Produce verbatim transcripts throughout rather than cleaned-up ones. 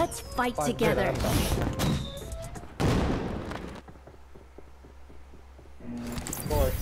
Let's fight together. Rồi.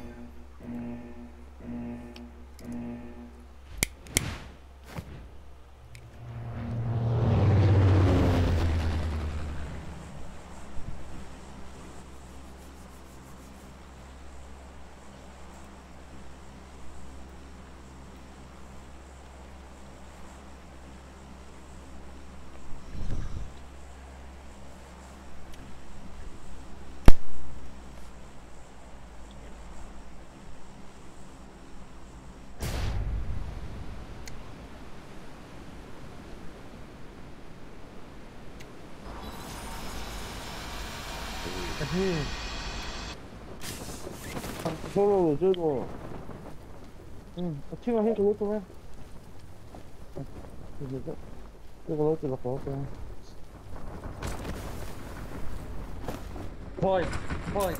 서로 저거 응 치가 해 그것도 해 이거 이거 넣지 마 그거 Thôi, thôi.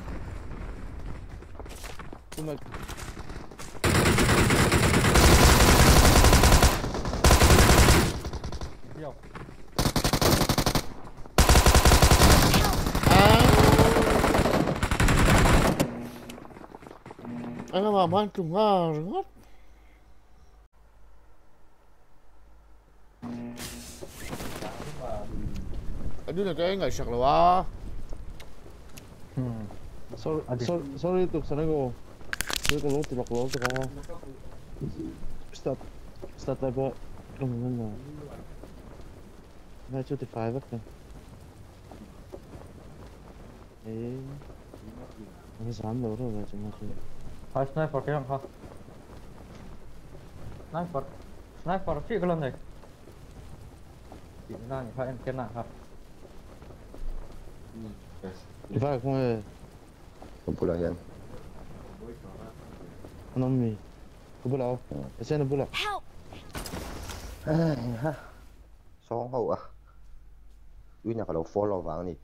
정말 Hiểu. anh làm ăn trùng à rất anh đi là cái ngày sạc là ba sorry sorry sorry tục sao nó cái con lốt thì bọc lốt cho con start start lại bộ không nên là ngay chỗ thì phải vắt này ấy nó dám đâu rồi là chúng nó Thôi, sniper cái không? Sniper. Sniper phía cái lần này. Chỉ ra những cái cái nào hả? thì phải không không phụ hiện anh ông mi không phụ cái xe nó phụ ha song hậu à uy nhà kalau follow vào này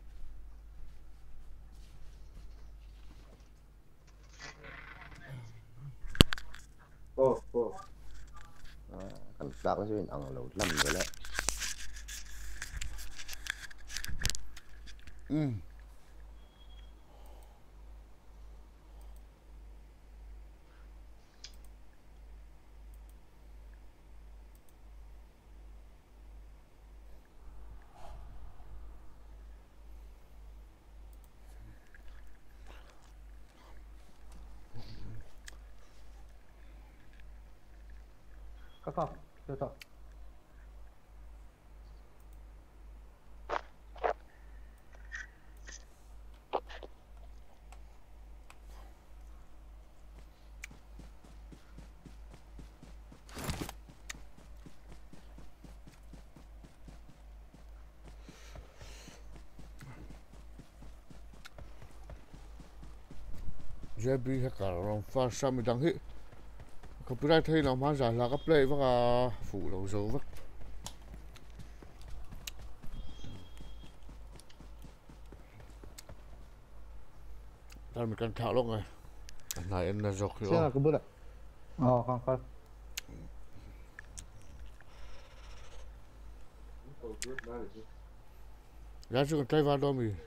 ô ô cảm giác nó sẽ ăn lâu lắm rồi đấy ừ Kakak, tuh. J B hết cả lòng pha sao mình đang hit copyright thấy nó mang giả là cái play và cả phụ đầu dấu vắt ta mình cần thảo luận này này em là dọc hiểu không? Ờ, không, không. Giá trị tay vào đó mình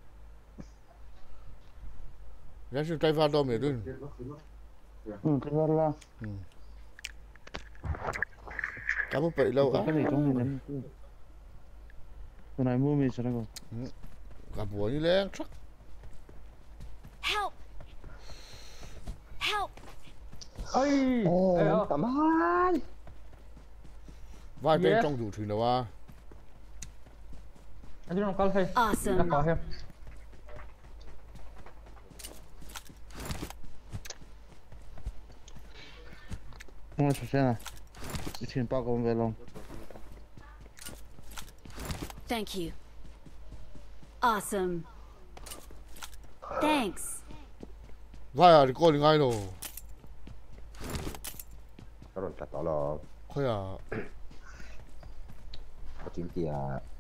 giá trị tay vào đó mình đừng ừ tay vào là ừ cảm ơn vậy lâu á cái này trong này cái này mua mình sao nó gặp bùa như lén chắc Help! Help! Ây! Ồ, cảm ơn. Vài tên trong rủ thuyền đâu à? Anh đi làm con hay? Awesome. Đã có em. Không có xe này. Đi thuyền bao gồm về lòng. Thank you. Awesome. Thanks. Vài à, đi coi ngay rồi. Nó rồi chặt đó là. Khơi à. Có chín kìa.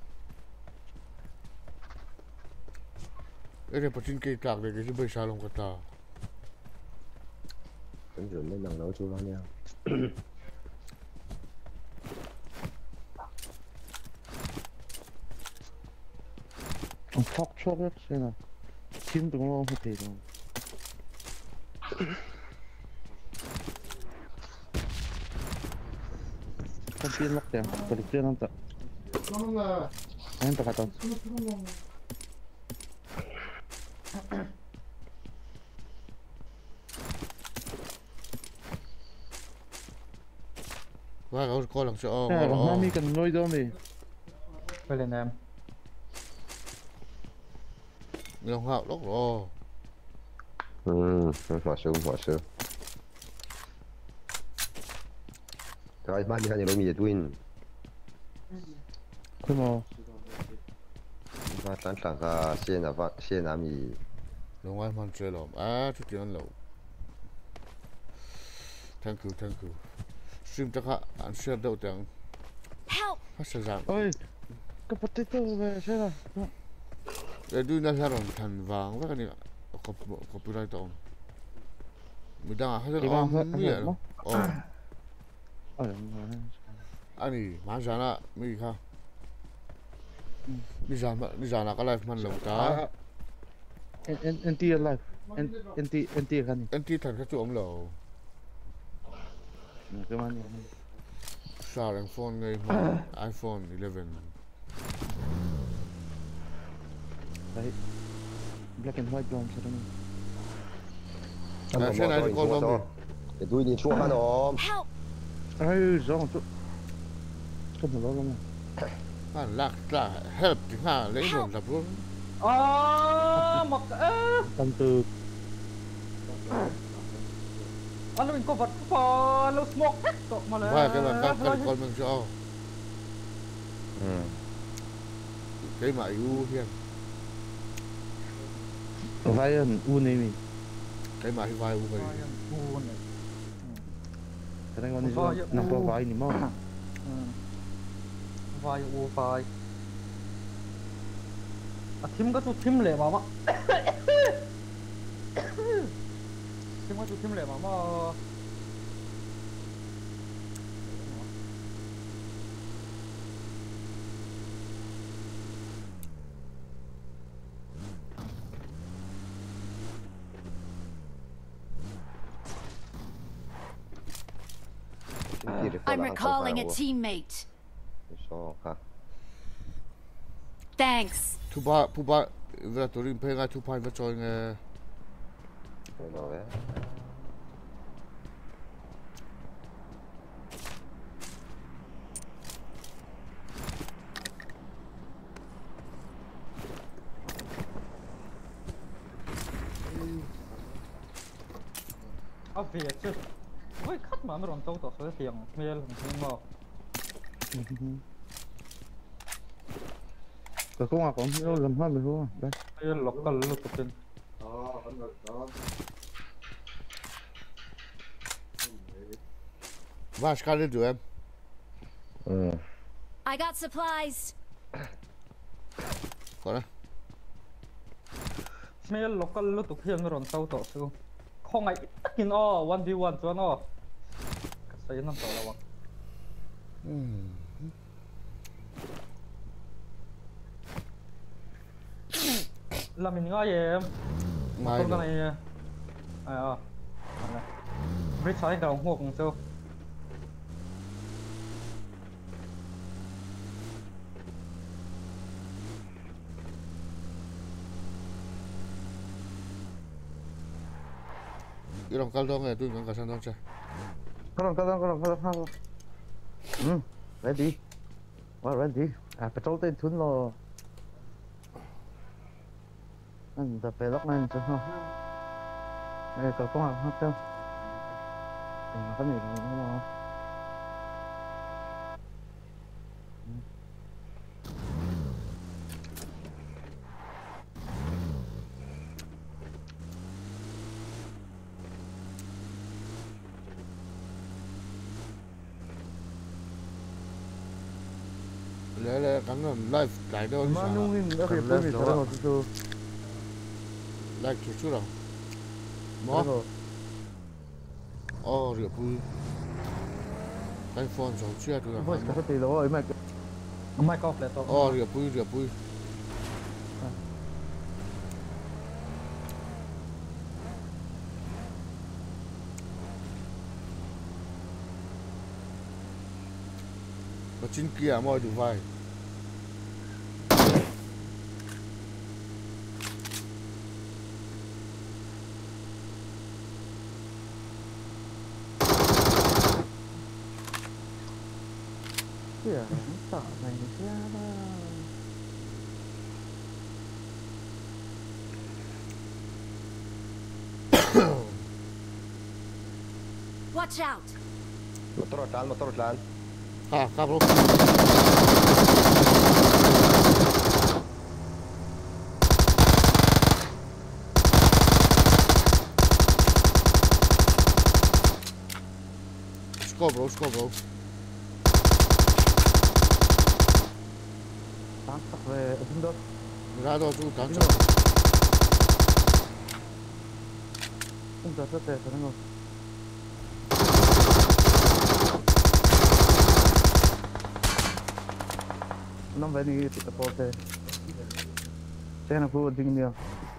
Ê, này, chín cây trạc này, cái gì bây xa lòng cả ta. Tính rồi lên lần nấu chú nó nha. Fuck chocolate xem chim tụi nó không thể đâu. Con tiên lắc tiền, có được tiên không ta? Anh ta kata. Và có có lần cho À, nó mi cần nuôi đâu mi? Quay lên em. Người học lúc rồi. Ừ, hòa sư, hòa sư. Rồi, bạn đi hành lo mi twin. Thế mà. Và tán tảng cả xe nào vắt, xe nào mi. Long ai man chơi lắm. À, chút tiền lâu. Thank you, thank you. Stream chắc hả? Anh share đâu tiếng. Help! Phát sẽ rằng. Ôi, cái potato về xem nào. Để đuôi nó ra rồi thành vàng với cái này. Copyright ông. Mình đang hay là ông mi à? Ờ. Ờ. Ani, mà ra na mi ha. Ni ra mà ni ra na cái live man lâu ta. En en en tia live. En en tia en tia kan. Anh ti thành cái chỗ ông lâu. Cái mana ni? Sao anh phone ngay iPhone eleven. Đấy. Black and white drum sao À, xe này thì con không đi. Để tôi đi chua ăn ôm. Help! Ai gió chút. Cái gì đó không? À, lạc lạc help thì ha lấy rồi lập luôn. À, một ơ. Tâm tư. Anh mình có vật phò lâu smoke hết cậu mà là. Và cái bạn các con con mình cho. Ừ. Cái mà yêu hiền. Vai an u này mi. Cái mà vai u vậy. Cái này con đi nằm vào vai ni mà. Vai u vai. À 팀 có chút 팀 lẻ mà mà. 팀 có chút 팀 lẻ mà mà. I'm recalling a teammate. So, ha. Thanks. Thu ba thu ba về tụi mình phải ngay thu ba về chơi nghe. Rồi đấy. À về chứ. Ôi khát mà nó còn tao tao sẽ thiền mê lần thêm mà. Cái con à con nó làm hết rồi không? Đây. Mê lọc cả lục tục trên. Đó, ăn được đó. Và ska lên tụi em. Ừ. I got supplies. Có đấy. Mê lọc cả lục tục thiền nó còn tao tao sẽ. Không ai tất nhiên o one v one cho nó. Cái gì nó tao là vậy. Là mình ngồi em. Mai Con rồi. này à à. Biết sai đầu hộp cũng sao. Cái đồng cao đâu nghe tôi còn cả sang đâu chơi. Cái đồng cái đồng cái đồng cái đồng. Ừ. Ready. Well, ready. À, petrol tên thun lo. Anh tập về lóc này cho nó. Đây có con học không? Đừng có gì không mà. Lẽ lẽ cắn là live cái đâu Mà nung in đã phải bơi sao nó cứ live chút chút đâu. Mó. Ồ, rửa bùi. iPhone sáu chia tôi là. Voice cái tí đó ấy mà Không ai có lẽ tao. Ồ, rửa bùi, rửa bùi. Và trên kia mọi đủ vai. Kìa, sợ này thế đó. Watch out! Motor jalan, motor jalan. Ha, ka bro. Score bro, score bro. Tán tặc về ở không đâu. Ra đó chú tán cho. Không giờ rất đẹp rồi nó. Non vedi tutta porte. C'è una curva di mio.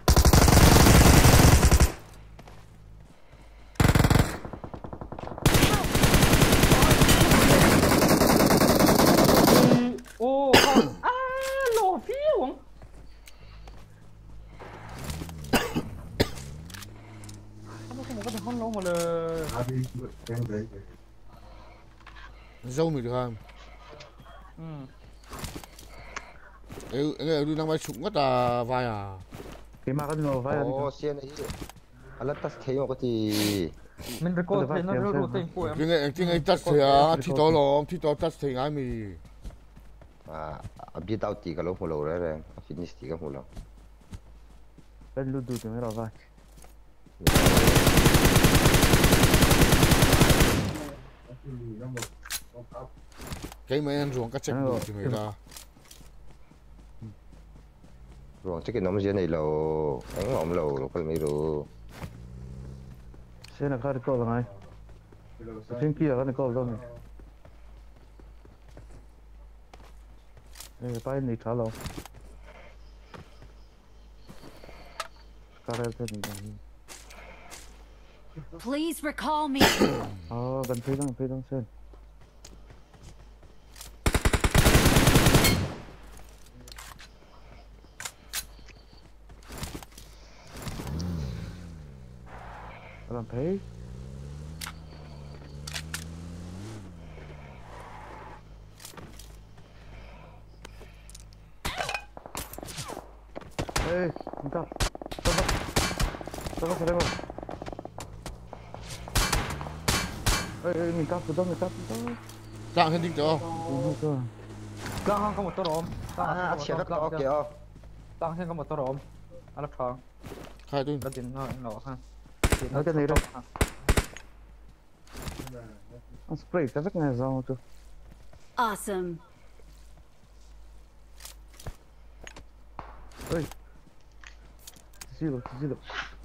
Ô không. À lỗ phiêu. Không có một cái thằng lỗ mà là Abi, yang baik. Dâu mình được không? ừ. Ê, nghe đu năng bay súng rất là vai à. Che ma che non vai a Oh, sian ini. Alat tas kayo ko ti. Mình record thì nó rất routine của em. Cái này cái này tắt thì à, thì to lòng, thì to tắt thì ngay mi. Ah, abdi tau ti kalau mulau re, finish ti kalau mulau. bello tutto, mi vai. Cái mấy anh ruộng cắt chết bụi thì mày ra. Ruộng chắc cái nó mới này lâu, anh ngỏm lâu, nó còn mấy rồi. Se ne carico da mai. Fin kia kan ko da mai. Eh, pai ni thalo. Kare te ni. Please recall me. Ah, gan phi dang phi dang sen. Làm thế. Ê, chúng ta. Sao vậy? Sao vậy đây rồi? Ê, ê, mình cắt từ đâu, mình cắt từ đâu? Dạng hơn đi cho. Ủa, cơ. Gang không một toro om. Ah, siya na okay oh. Gang không một toro om. Alat thang. Khai tôi. Đã tin nó nó ha. Nói cái này đâu? Ăn spray cái rất này rau chưa? Awesome. Ê. Gì rồi, gì rồi?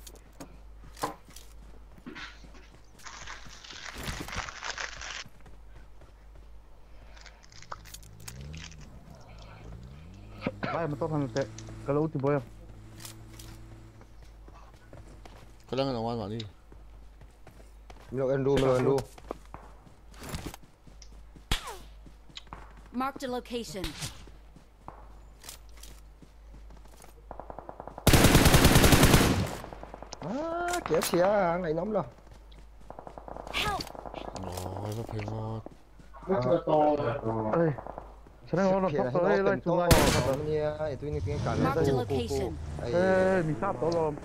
Vai, mà tao thằng tệ. Cái lỗ thì bôi em. Kailangan naman mali. Milo endu, milo endu. Marked a location. Ah, kaya siya, ngay nóng lo. Help! Rồi, nó phải ngon. Ê. Sao nó nó tóc tới lại chung lại. Niya, ito yung tingin Marked a location. Ê, mình sắp tới rồi.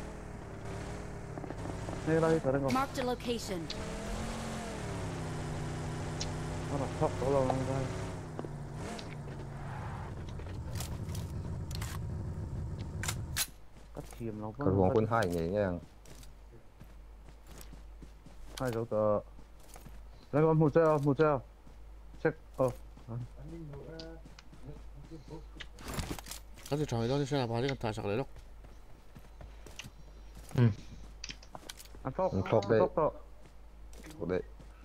Đây đây, cái này Marked a location. nó là sắp tới rồi đây. Cắt chìm nó Cái ruộng quân hai nhỉ nha. hai dấu tờ. Đây có một treo, một treo. Check. Ờ. Cái gì trời đó, sẽ là bao nhiêu tài sạc đấy đâu. Ăn phóc. Ăn phóc đây. Phóc đó. Ở đây.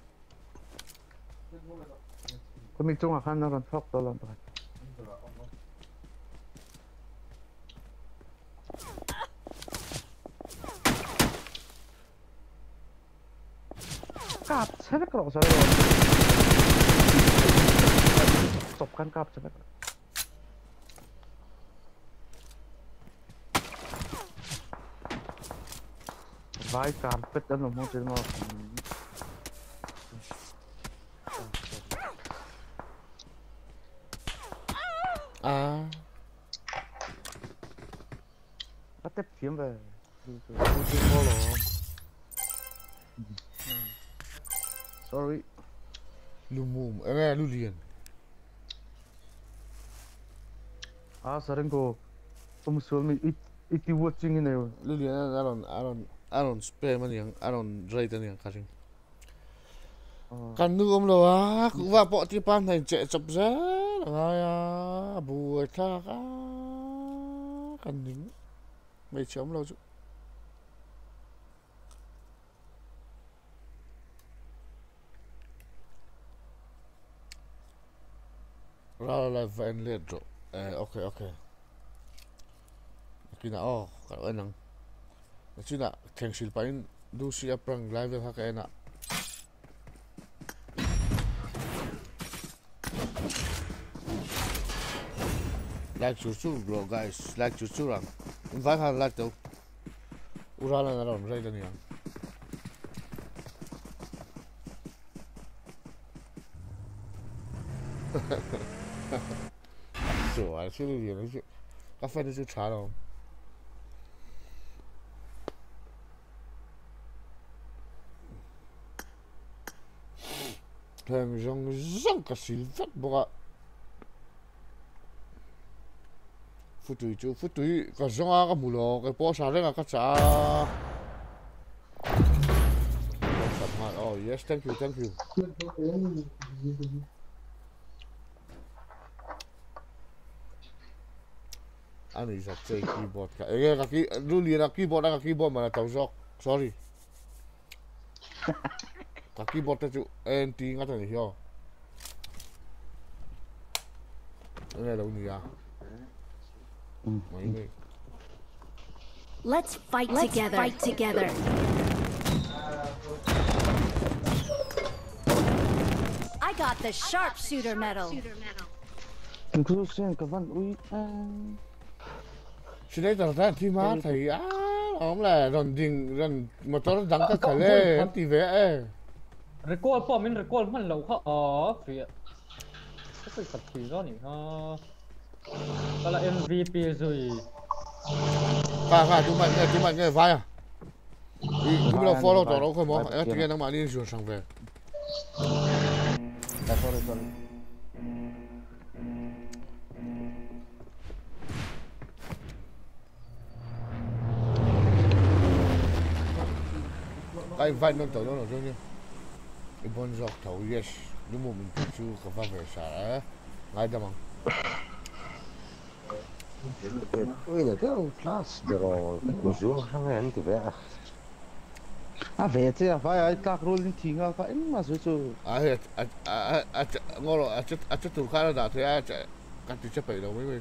Có mình chung là khăn nó còn phóc đó làm phải. Cazzo, sai che cosa? stopkan kap cepet. Vai karpet dan mau jadi mau. À. Bắt tiếp kiếm về. Không kiếm có lỗ. Sorry. Lu mum, eh lu lian. Ah, sering ko. Pemusul mi it iti watching ini. Lu lian aron aron aron spray man yang aron dry tan yang karing. Kan nu om lo ah, ku va po ti pan thai che chop ra. Ngaya bùa tha ka. Kan ning. Mày chấm lâu chứ. Ra là van liệt rồi. Eh, ok ok. Kina oh, kalau enang. Nanti nak tengsil pain du siap perang live hak enak. Like cucu bro guys, like cucu orang. Invite han like tu. Uralan aron, right ni yang. So, I should be able to. Kafe ni tu cah lo. Thằng rong rong cả xịt vắt bọa. Phút tuổi chú phút tuổi cả rong á cả mù lò cái bó xả đấy cả chả. Oh yes, thank you, thank you. Anh ấy sẽ chơi keyboard cả. Ê cái key, lu liền là keyboard đang là keyboard mà là tàu gió. Sorry. Cái keyboard đó chú em tí ngắt rồi hiểu. Cái này đâu nhỉ à? Mấy người. Let's fight Let's together. Fight together. I got the sharpshooter medal. Conclusion các bạn ui. Xin đấy tao thấy thì má thầy á, ông là rần đình rần mà tao đắng các cái lệ anh tí vẽ. Recall po min recall man lo kha a fi. Ko kai khat thi zo ni ha. Kala M V P rồi. Cả cả chúng mày nghe chúng mày nghe vai à? Đi chúng mày follow tao đâu không mò, em tiếng đang mà đi xuống sang về. Đã sorry sorry. Cái vai nó tao nó rồi chứ. Cái bọn dọc thấu yes, nhưng mà mình chưa có phát về xã ngay đâu mà. Ui là cái class rồi, cũng xuống không anh thì vậy. À về chứ à phải ai các rolling thing à phải mà rồi chứ. À à à à ngồi rồi à chết à chết tụi khai đã thấy à chạy cắt đi chết bể đâu mấy người.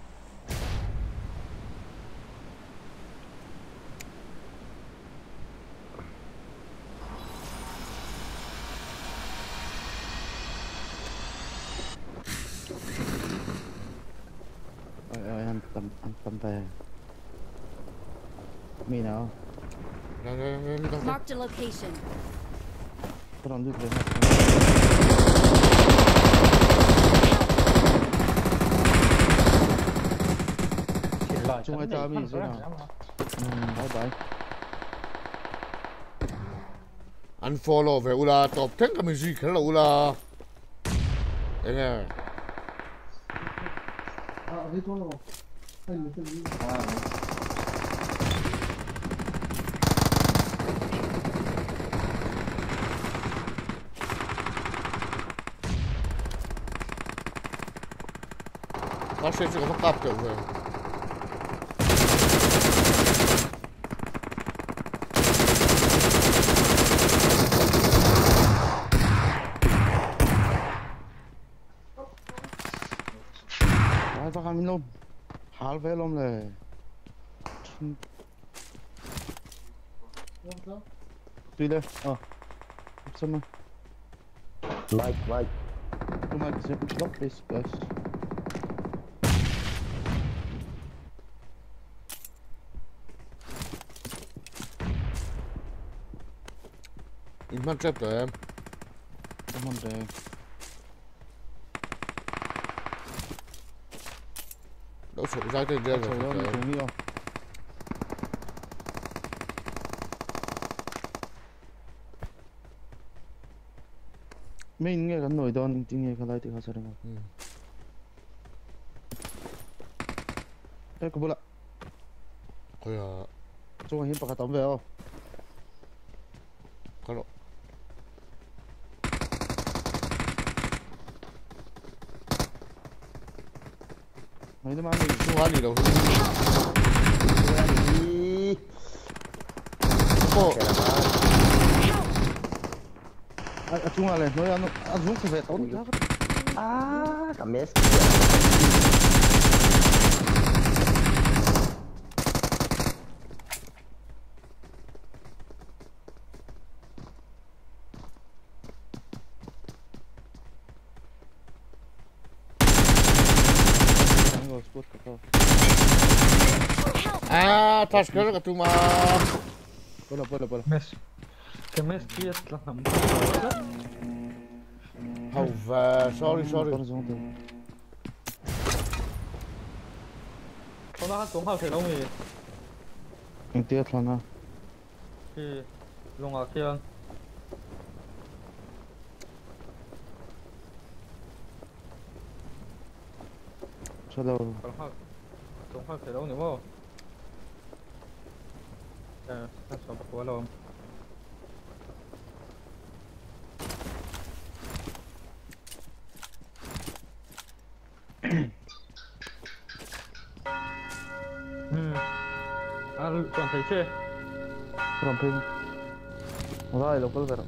Anh tâm anh tâm về. Mi nào? Marked a location. Có đòn được rồi. Chúng ai ta mi rồi nào? Bye bye. Unfollow về ula top ten cái gì cái là ula. Đây nè. đi thôi rồi. Anh được gì? À. Nó sẽ chỉ có cặp kiểu rồi. Phải kami lom. Hal về lom này. Tùy đây. Ờ. Xem nào. Mike, Mike. to my second block, please, guys. In my trap rồi em. Come on, there. Đổ sổ ra trên trên Sorry, rồi. I'm doing it. Mình nghe cái nồi đó, nhưng nghe cái lại thì khó sao được. Ê, có bữa lạ. Thôi à. Chúng hiến bạc tóm về không? Có độ. Nói nó mang mình. Không hóa gì đâu. Bộ. À, chúng là này, nói ăn ăn xuống phải tốn giá. Ah, cả mess. À, touch cái cái tuma. Bola, bola, bola. Mess. Cái mess kia là nằm. Hầu và sorry sorry. Không nó xuống hậu thể đâu nhỉ? Anh tiếc lắm à. Thì dùng ở kia. Sao đâu? Còn hậu xuống hậu thể đâu nhỉ không? Ờ, nó xuống bạc quá lâu. Hmm. À, còn thấy chưa? Còn pin. Rồi, local về rồi.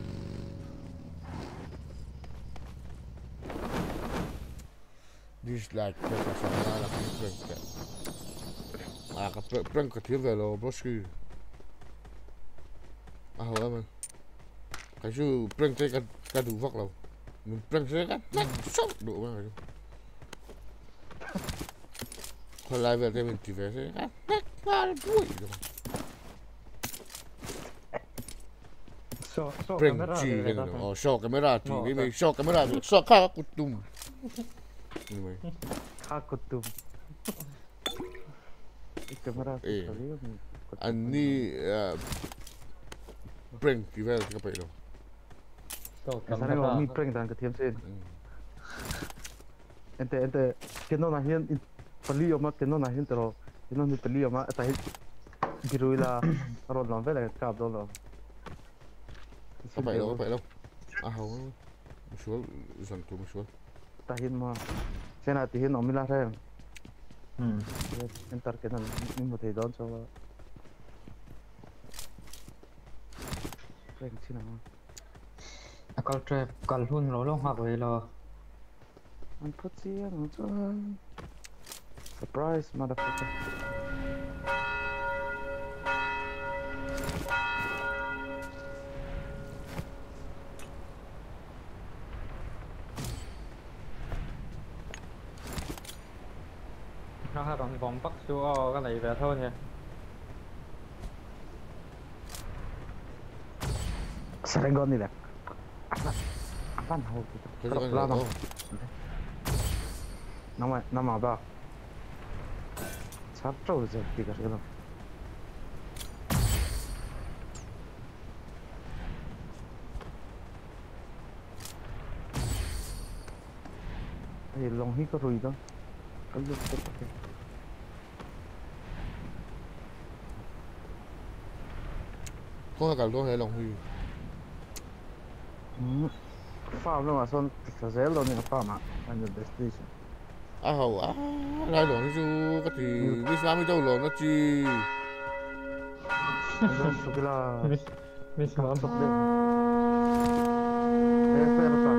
Dislike cái cái sao là là cái prank cái. À cái prank cái thiếu về rồi boss kia. À hồi mà. Cái chú prank cái cái cái đủ vóc đâu. Mình prank cái cái nát sốt đủ mà rồi. Hồi lại về cái mình chỉ về cái nát nát ba đuôi rồi. So, so Prank camera chi để cái ta nó. thấy. Oh, show camera chi Ờ, cái ok. mình show camera show khá cút tum. Anyway. Khá cột tùm. Camera Eh. sekali. Anh đi prank cái về cái bậy đâu. So Sana camera. ko mi prank dan ka thiam sen. Ente ente keno na hian pali oma keno na hian tero keno ni pali oma ta hi giruila ron lon vele kap do lo. Cái bậy đâu cái bậy đâu. À không. Xuống dần tụi mình xuống. Ta hian ma. Sena ti hian omila re. Hmm. Entar keno ni mo te don so. Prank sina ma. Kalau trap, kalau hun lo lo hoặc về lo. Anh put gì nó cho surprise motherfucker. Nó hai bằng vòng bắc xuống cái này về thôi nhỉ. Serengon ni dah. Apa? Apa nak? Cái cái Lama. đó. Nama nama apa? Satu je tiga sekali. Eh, long hi ko rui dah. Kalau tu pakai. Có cả luôn hay lòng huy. Hmm. Farm lo masuk fazer lo ni farm ah. Anh destination. À hầu á, lại lòng chú cái thì đi xa mới đâu lòng nó chi. Anh tu kila. Miss, miss ngon sọc đi. Eh, fair tak?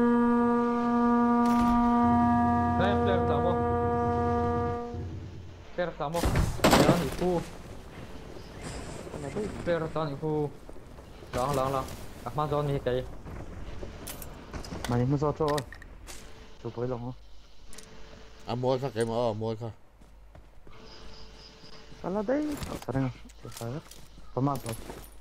Đây, player tamo. Player tamo. Player ni fu. Player tamo ni fu. Lang lang lang. Ah, mà do ni cái. Mày mới cho cho. tụi với lòng không à mua sao cái mà mua sao Kalau deh, sering saya pemantau.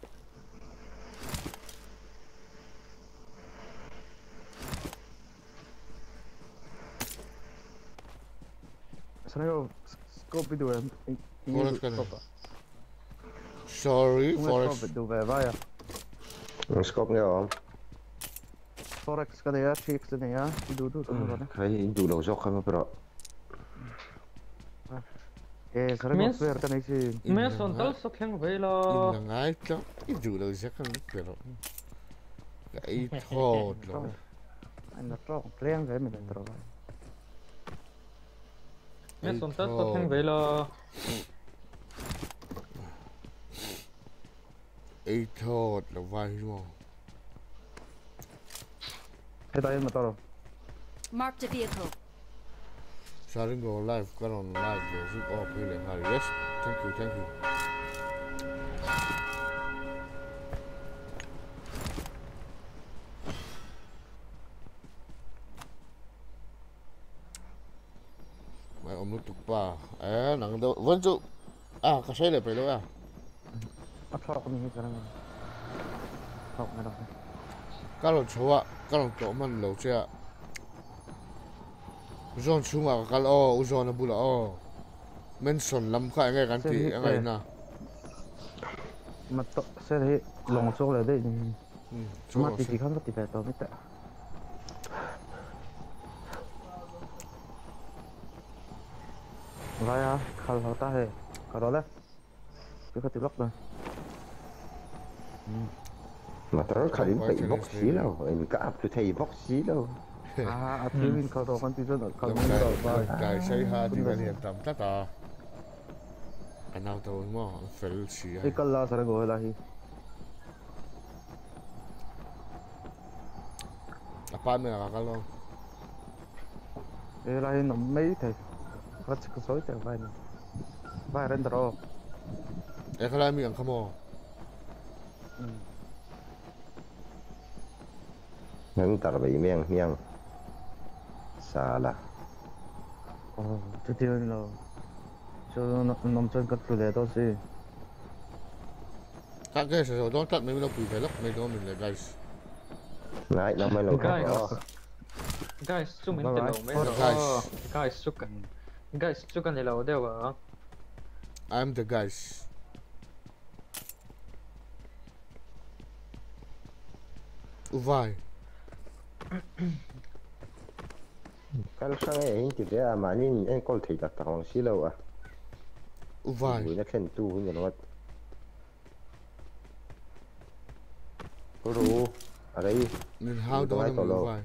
Sering scope itu em. Forest kan. Sorry, Forest. Scope itu về ya. Scope nghe không? Forex cái này á, chicks cái này á, itu itu tuh kan. Thấy đủ đầu dốc không bro. Eh, sering Miss? ngopir kan isi. Mes ontal sa keng về là In lang ay ka. Idu lang siya kan pero. Cái thod rồi. Anh nó trộn, riêng cái mình trộn. mes ontal sa keng về là Cái thod là vai mo. Kita ini motor. Marked a vehicle. Starting go live, got on live, yes, you all play like Harry. Yes, thank you, thank you. Mày ông lúc tục ba, à, nặng đâu, vẫn trụ, à, cái xe này phải đâu à? Trộn cái này sekarang. Trộn cái đó. Cái lồng số à, cái lồng tổ mình lâu chưa? Uzon sunga kal o uzon na bula o mention lam kha ngai kan ti ngai na Mà to xe đấy lòng số là đấy. Mà so tí tí không có tí phải to mới tệ. Vậy à, khảo hỏi ta hệ, khảo đó đấy. Cứ có tí lóc rồi. Mà tao khởi đến bị bóc xí đâu, em cả áp tôi thấy bóc xí đâu. À, à, thiếu mình khảo đó con tí rất là khảo lam mình kai rồi. Vậy. kai sai ha ti kan hiam tam ta ta anau to mo fel si Cái cần là sẽ gọi là gì? apa me ka kal lo Cái là nó mấy thầy. Có chỉ có số thầy vậy này. Vậy render rồi. e kala mi ang kamo Nên tao bị miệng miệng. Xa là. Ồ, chứ thiếu là cho nó nằm trên cái chủ đề đó gì. ka ke so do tat me lo pu ve lok me do min le guys Này, nó mới lâu Guys. đó. guys zoom in Bye te bye. lo me Guys. lo guys chuk guys chuk kan lo deu à I'm the guys Uvai Cái sáng ấy thì thế mà nhìn anh có thể đặt tao xí lâu à. Uvai Nó khen tu như nó. Có đủ. Ở đây. nin how do Uvai na to lo. Uvai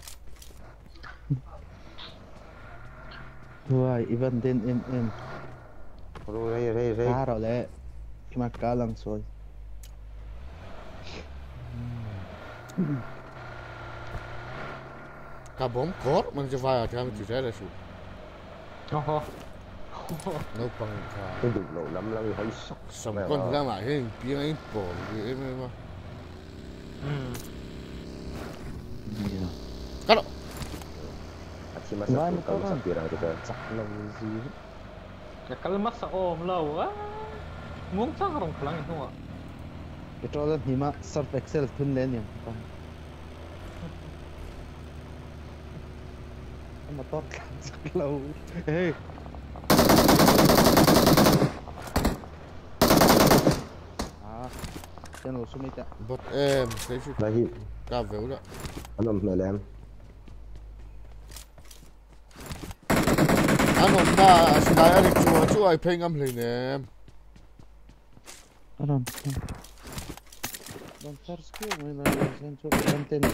Wah, event din em em. Có đủ đây đây đây. Araw le. Kimaka lang soy. ka bom kor man je vai ta mi ti re su oh no pang ka Cái đủ lộ lắm lắm hơi sốc. Some con ra mà hình tiếng ấy bỏ cái em mà hmm cắt đó Chỉ mà Nói sắp mà cầu có sắp tiền rồi kìa. Chắc lâu gì. ya kalmat sa om lo á muốn chắc rong klang itu à Cái trò lên thì mà Surf Excel thun lên nhỉ. Mà tốt chắc lâu. Ê. À, chân lột xuống mấy tạ. bot em thấy chứ Đây hi. ca véo đó Anh làm mẹ làm. anh ông ba style anh chua chua ai phê ngâm lên em À rồi. Don't start skill mình là sen cho content.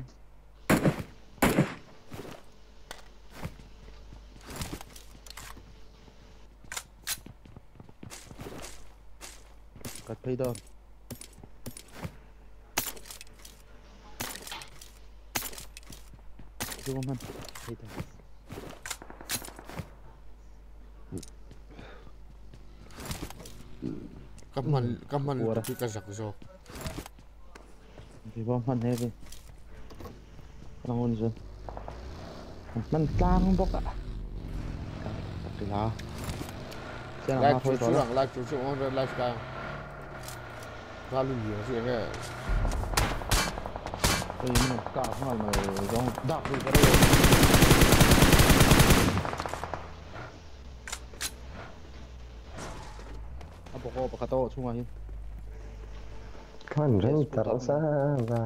Cắt thấy đâu. Chú con mình thấy đâu. kaman kaman tapi kazak so Thì bom phân hết đi. Không ổn rồi. มันกลางบกอ่ะกลางเสียง Live มาคุย chủ ต่อ chủ แล้ว rằng live chủ chủ on live cả. Ra lưu nhiều chuyện này. เฮ้ยมันกล้าเข้ามาลองดักดูก็ได้เอาบอกว่าปากกาโต้ช่วย Kan rentar sama.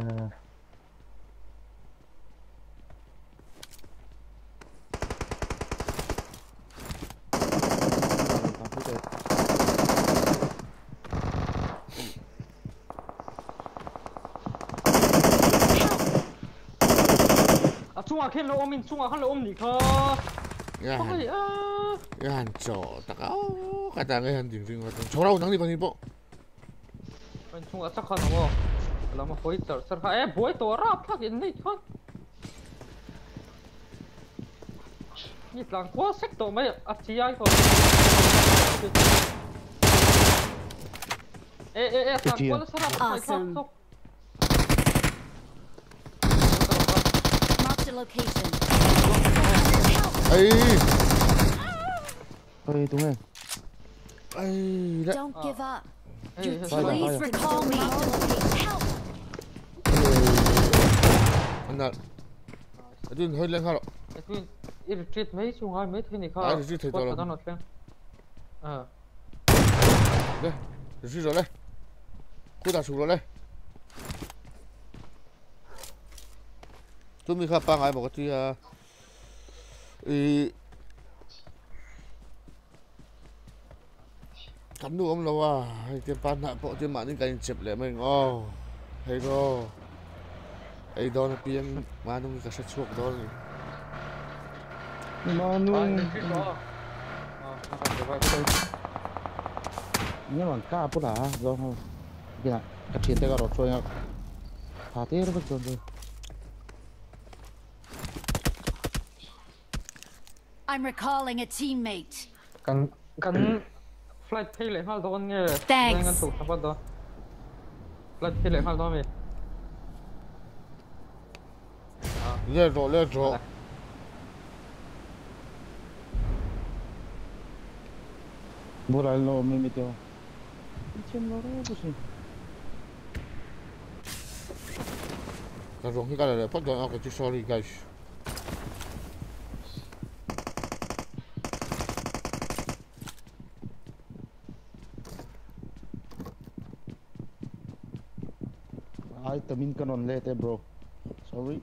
à chung à khen lo ôm mình chung à hắn lo ôm nhỉ cơ Yan. ôi à Yan cho taka. Oh, kata nga yan ding ding wato. Choraw nang di pa nipo. mình chung à chắc khăn không là mà khối trở sợ hãi bối tổ ra phát hiện này thôi nhịp làng quá sách tổ mấy à chỉ ai thôi ê ê ê làng quá sao ra phải không không Marked a location. Ay. ơi đúng rồi Ay. Da. Don't give up. ê ê Please recall me. Help! Anna. Adun hơi lên ha rồi. cái irritate mấy chung hai mấy thế này À, không irritate quá rồi. tao nói lên à Đây. Rồi rồi đây. Cô ta xuống rồi đây. Tôi mình khắp bang ai một cái thì ý cắm đủ ông lâu à hay tiền pan hạ bộ tiền mạng những cái chụp lại mình oh hay đó ấy đó là piang mà nó cái sát chuột đó này mà à nung irritate đó à nó phải vậy nhưng mà cá bữa đã do không cái này cái chuyện đấy có rồi nha thả thế nó vẫn còn rồi I'm recalling a teammate. cần cần flight pay lại hai đó nghe Thanks. ngân thủ thằng đó flight pay lại hai đó mày lên rồi lên rồi bữa lại lo mình mới tiêu chuyện nó đó chứ cái rồi cái này là bắt đầu cái sorry guys ai tamin kanon later bro sorry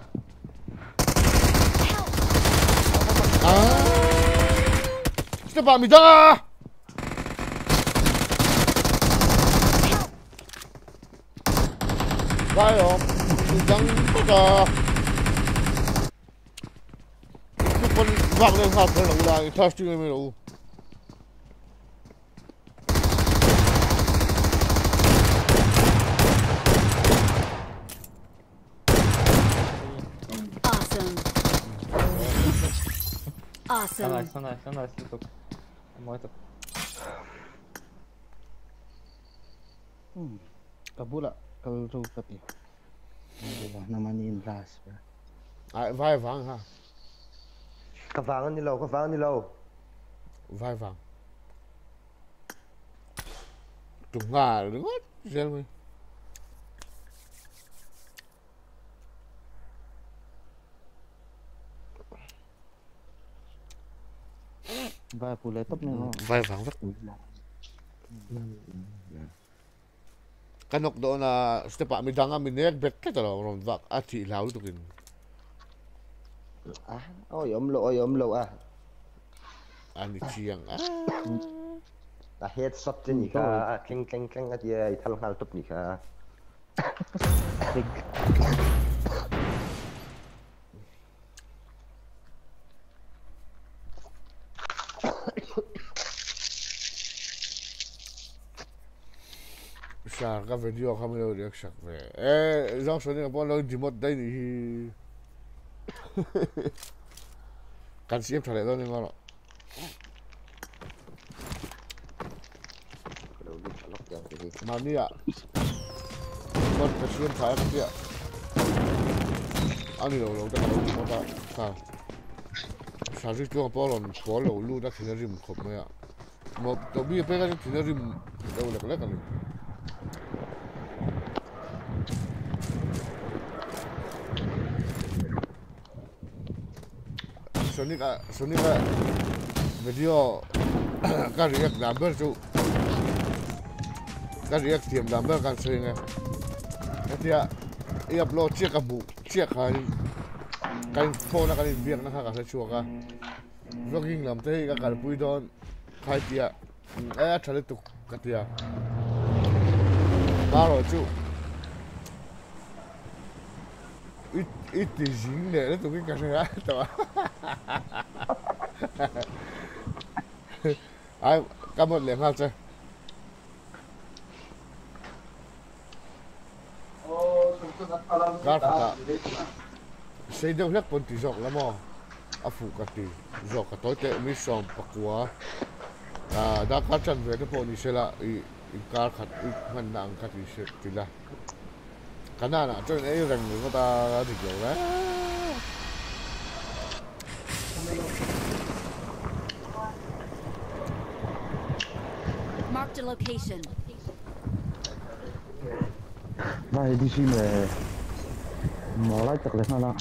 à cái bạn mình ra vai rồi mình đang có cả cái con vàng lên hạt rồi là cái thao chưa mới đủ Awesome. sao Awesome. này sao này sao này tiếp tục mới tục kabula kalau tu kati adalah namanya Indras à vai vàng ha Cái vàng đi lâu, cái vàng đi lâu. vai vàng trùng gà đúng hết xem đi vai pula top ni no vai vàng rất kanok doon na stepa mi danga mi nek bet ka talo ron vak ati law to kin À, ôi ôm lộ, ôi ôm lộ à. ani chiang ah Là headshot trên nhỉ cả, keng keng keng cái gì, thằng nào top nhỉ cả. sa ka video kami lo react sak ve eh jong so ni po lo dimot dai ni kan siap thale do ni ngoro Kalau dia calok yang ini. mani ya mon ka siap thale ka dia ani lo lo ta lo dimot ta ka sa ri tu pa lon ko lo lu da thina rim khop ma ya mo to bi pe ga thina rim lo lek lek ani sonika sonika video ka react number chu ka react tiam number kan sing dia ia upload check abu check hai kan phone kan biak na ka sa chu ka vlogging lam te ka kal pui don khai tia a thale tu ka tia baro chu it it jing ne tu ki ka sa ta ai cảm ơn liền ha chơi gạt cả xây dựng hết bốn tỷ rộng lắm mà à phụ cả tỷ rộng cả tối tệ mới xong bạc quá à đã cắt chân về cái bốn đi xe là ý ý cắt khát ý hoàn năng cắt đi xe thì là cái nào là cho nên rằng người ta thì kiểu đấy Marked a location. Vai đi xin về mở lại chặt lên nào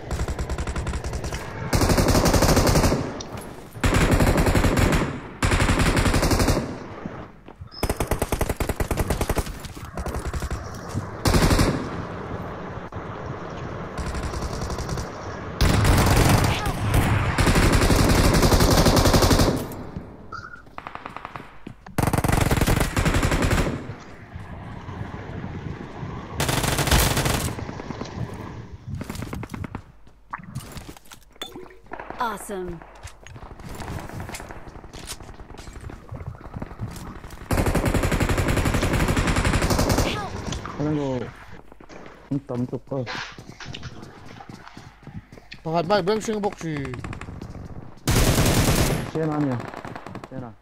Awesome. cái này cũng tầm chục cơ Pakat mai bang sing box si xe nào nhỉ xe nào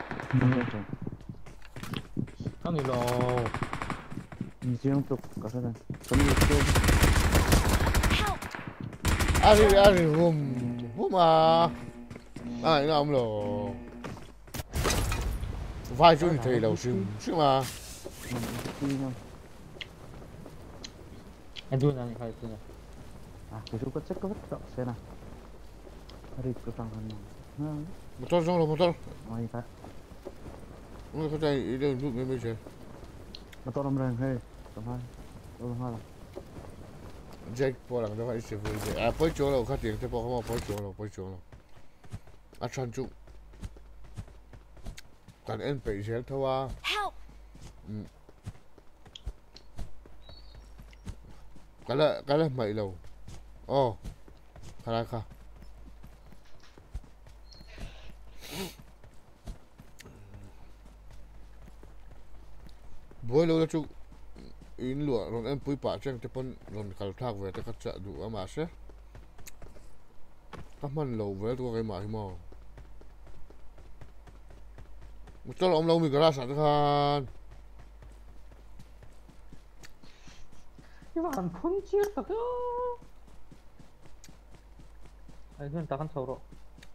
Ang ilo. Siang chục cả cái này tầm chục ari ari hum hum à ai nào lo vai chú thì thầy đầu sim sim mà Anh đun anh khai tu nè. à cái chú có check có vết xe nào đi cái thằng hắn motor xong rồi motor ngoài ta không có chạy đâu giúp mấy mấy chơi motor làm rèn hay tầm hai đâu hai là Jack po lang daw isip mo Jack. Ah, poi chulo ka ting te po ko mo poi chulo, poi chulo. At san chu. Kan en pe sel thawa. Help! Kala kala mai lo. Oh. Kala ka. Boy lo chu in lụa rồi em pui pa cheng te pon rồi kal thak ve te ka cha du ama se ka man lo ve to cái ma hi mo mu chol om lo mi gara sa khan Cái bạn không chết được cơ. Ai hơn ta kan sầu rồi.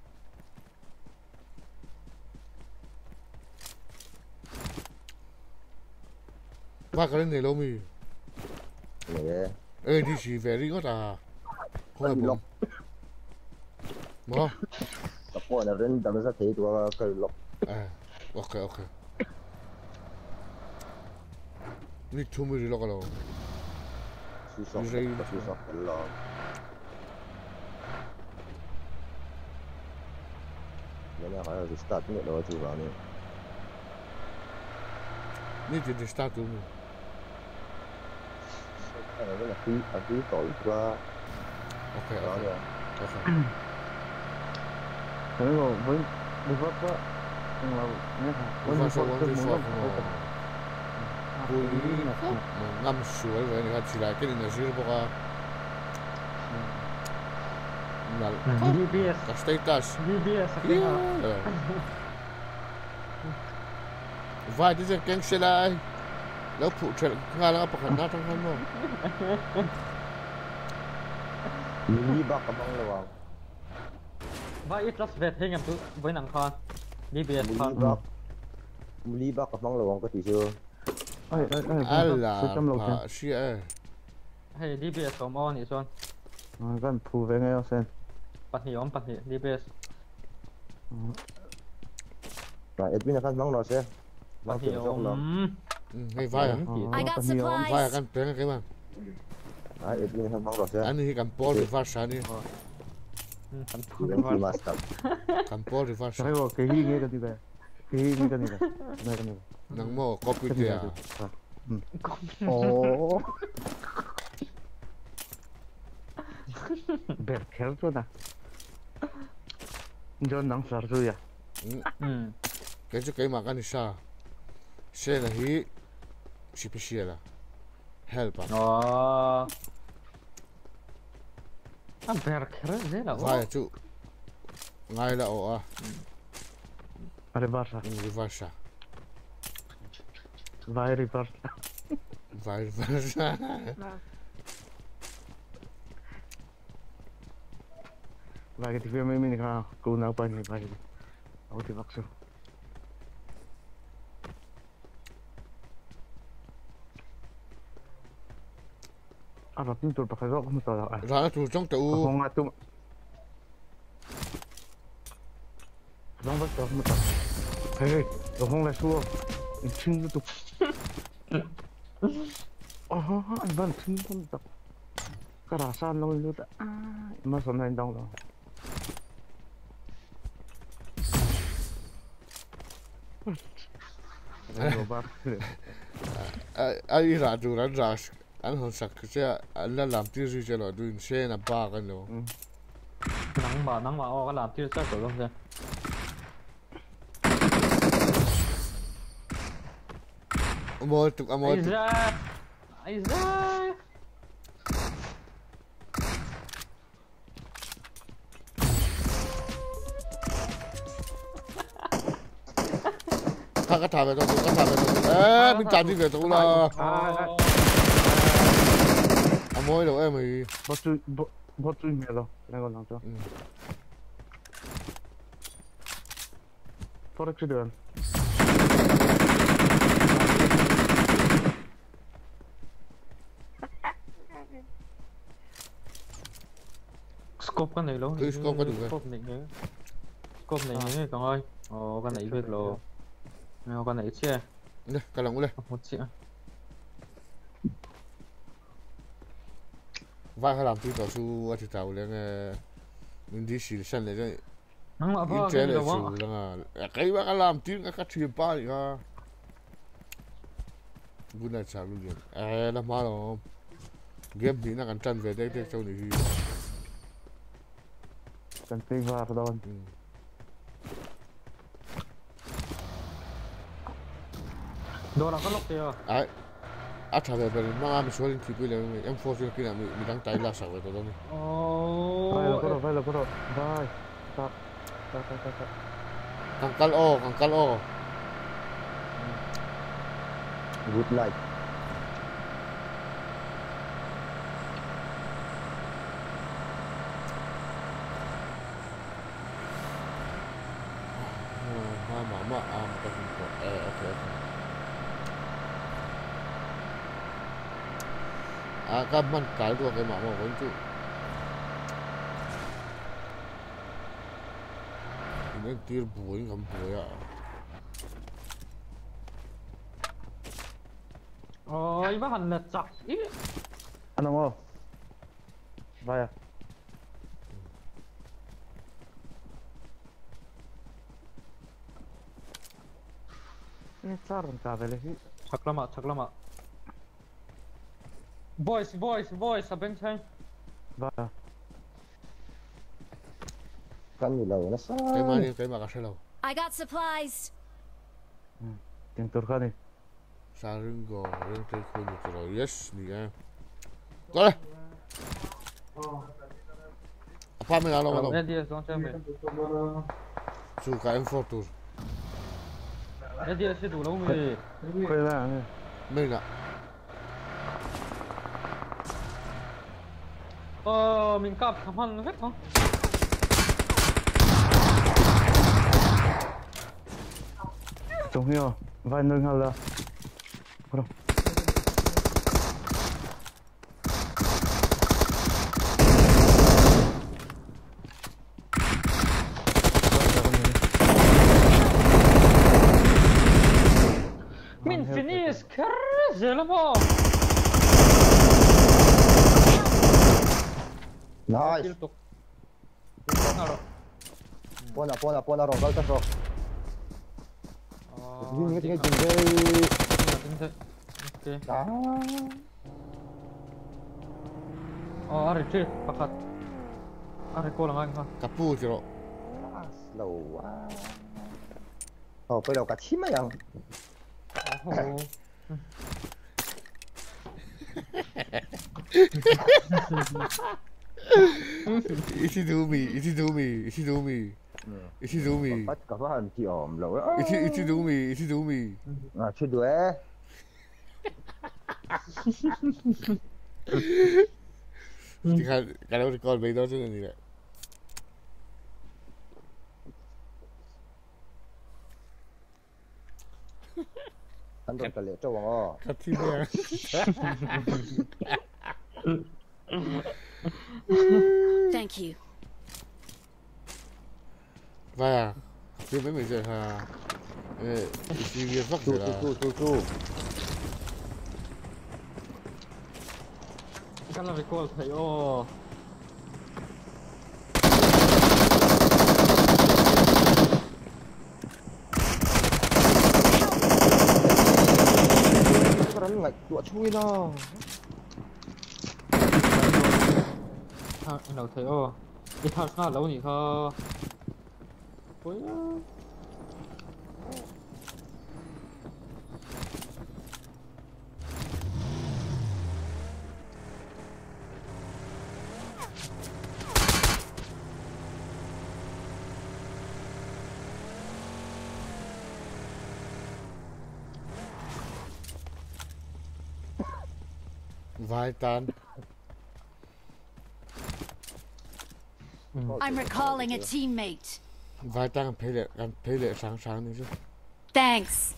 ba cái này lâu mi Nè. ê đi xì về đi có à không phải buồn mà Tập qua là đến tầm sát thị của cái lộc. à ok ok đi chung với đi lo cái nào Suy sọc. Dây. Suy sọc là. Cái này phải là start nữa đó chứ vào nữa. đi thì đi start luôn Cái này là phí à phí tội qua ok đó ok rồi. ok cái này với đi vấp á nhưng mà nhé Ủa, sao sao vẫn đi phật mà vui mà ngâm suối vậy người ta chỉ lại cái này là gì đó à là B B S. cái status B B S cái nào? vai đi ra keng xe lạiแล้วผูกเฉลงานแล้วประกันหน้าทั้งทั้งหมด Đi bạc cái băng là vào. và ít rất về thế nhầm tụ với nàng con đi biệt Muli con bak. Muli bak kapang lawang ka tisu. Ai ai ai. Ala pa siya. hay đi biệt sống on thì son Kan pu ve ngay sen. bắt hiểu bắt hiểu đi biệt Ra Edwin akan mang no se. bắt Mang hiểu tiang sok no. Ngay vai à? I got Kan hiểu. Vai supplies. kan pengen cái mà. Ah, Edwin akan mang no se. Anh hi kan Paul reverse ni. Yang ki mastap. Kan Paul reverse. Saya kok kehi nge kan juga. Kehi nge kan juga. Nah kan. Nang mo copy dia. Oh. Berkel tu dah. John nang sar tu ya. ừ Cái chỗ cái mà cái sa. Xe là hi special là. Help à. oh anh bèr khere thế là Vai chu. Ngay là o à. Reverse. Reverse. Vai reverse. Vai reverse. Vai cái video mình ha, cô nào bao nhiêu vai. Aku di waktu. Apa pintu pakai rok kamu tahu ah? Ra tu trong tàu. Không ngắt tu. Không bắt đầu kamu tahu. Hei, không là xua. Chinh tu. Oh, anh vẫn chinh kamu tahu. Kerasan lo itu tak. Ah, mas online dong lo. Ai ra tu ra ra. Anh không sắc chứ anh là làm tiêu gì cho nó đun xe là ba cái nữa. nắng mà nắng mà o cái làm chưa chắc rồi không chứ Một tục à một ai tục. ra ai ra Thằng cái thằng về đâu, cái thằng về đâu. Ê, mình chạm đi về đâu là. À môi đâu em mày. Bot tu bot tu ni lo. Này còn làm cho. Forex tu kan. scope cái này luôn Ừ, scope có đủ rồi. scope này nữa scope này nữa con ơi ồ con này biết rồi nào con này chia Nè, cái lòng lên. một triệu Vai hay làm tiêu tàu su ở trên tàu lên mình đi xịt sân này chứ. nắng mà In vợ chế cái là đâu su là cái bác làm tiêu cái cắt thuyền ba thì ha. Bữa nay chả luôn liền. Ê, làm mà rồi. Game thì nó cần chân về đây đây sau này. Kan ting var dawn. đồ là có lúc kìa Ai. À thằng về bên mà mình xuống lên thì bây giờ em phô cho cái nào mình mình đang tay là sao vậy tao đâu. ồ Vai lo koro, vai lo koro. Vai. Tak. Tak tak tak. Càng cắt ô, càng cắt ô. Good night. Mà mà mà à một cái gì đó. Ê, ok ok. À các bạn cái của cái mà mà vẫn chứ. Nên tiêu bùi không bùi à. ôi bác hành là chặt ít Ano mo? Vai. à. Ini saran ka vele hi. chắc lắm ạ chắc lắm ạ voice voice voice ở bên trên Vai. à. Kan ni law na sa. Cái mà đi cái mà cái sao đâu. I got supplies. Ting turka ni. Sa rừng gò rừng tây khôi một rồi yes nè em. Có đây. Apa mình alo ở alo. đây đi xuống chơi mình Su cái em photo. đây đi sẽ đủ lâu mình Koi la ni. Mình à. ờ mình cặp thằng hắn hết không Trông hiểu, vài nơi hả là. Rồi. Min finish crazy lắm hả? Nice. Tiếp tục. Tiếp tục nào rồi? Pona, pona, pona, rong gal ta ro. Ờ, Nhìn đi cái nào. cái gì đây? Tính thế. Ok. Đó. Ờ, à retreat, pakat. À recall lang anh ha. Kapu kiro. Slow quá. Ồ, bây giờ cả chim mà yang. Ồ. Iti dumi, iti dumi, iti dumi. Iti dumi. Bắt cả phần chị ổm lâu đó. Iti iti dumi, iti dumi. À, chưa đuổi. Thì cái cái đó con mấy đó chứ là gì đấy. Anh đừng cả lệ cho vào. Cắt thì nè. Thank you. Và thì mấy mình giờ hà thì việc vắt Chu rồi chu là chu chu chu. Cái là recall thấy ô. Cái rắn ngạch tụa chui nó. À, anh nào thấy ô. Đi thao sao lâu nhỉ ha. Ôi. vài tan. I'm recalling a teammate. Vài tan ăn phê lệ, ăn phê lệ sáng sáng nữa chứ. Thanks.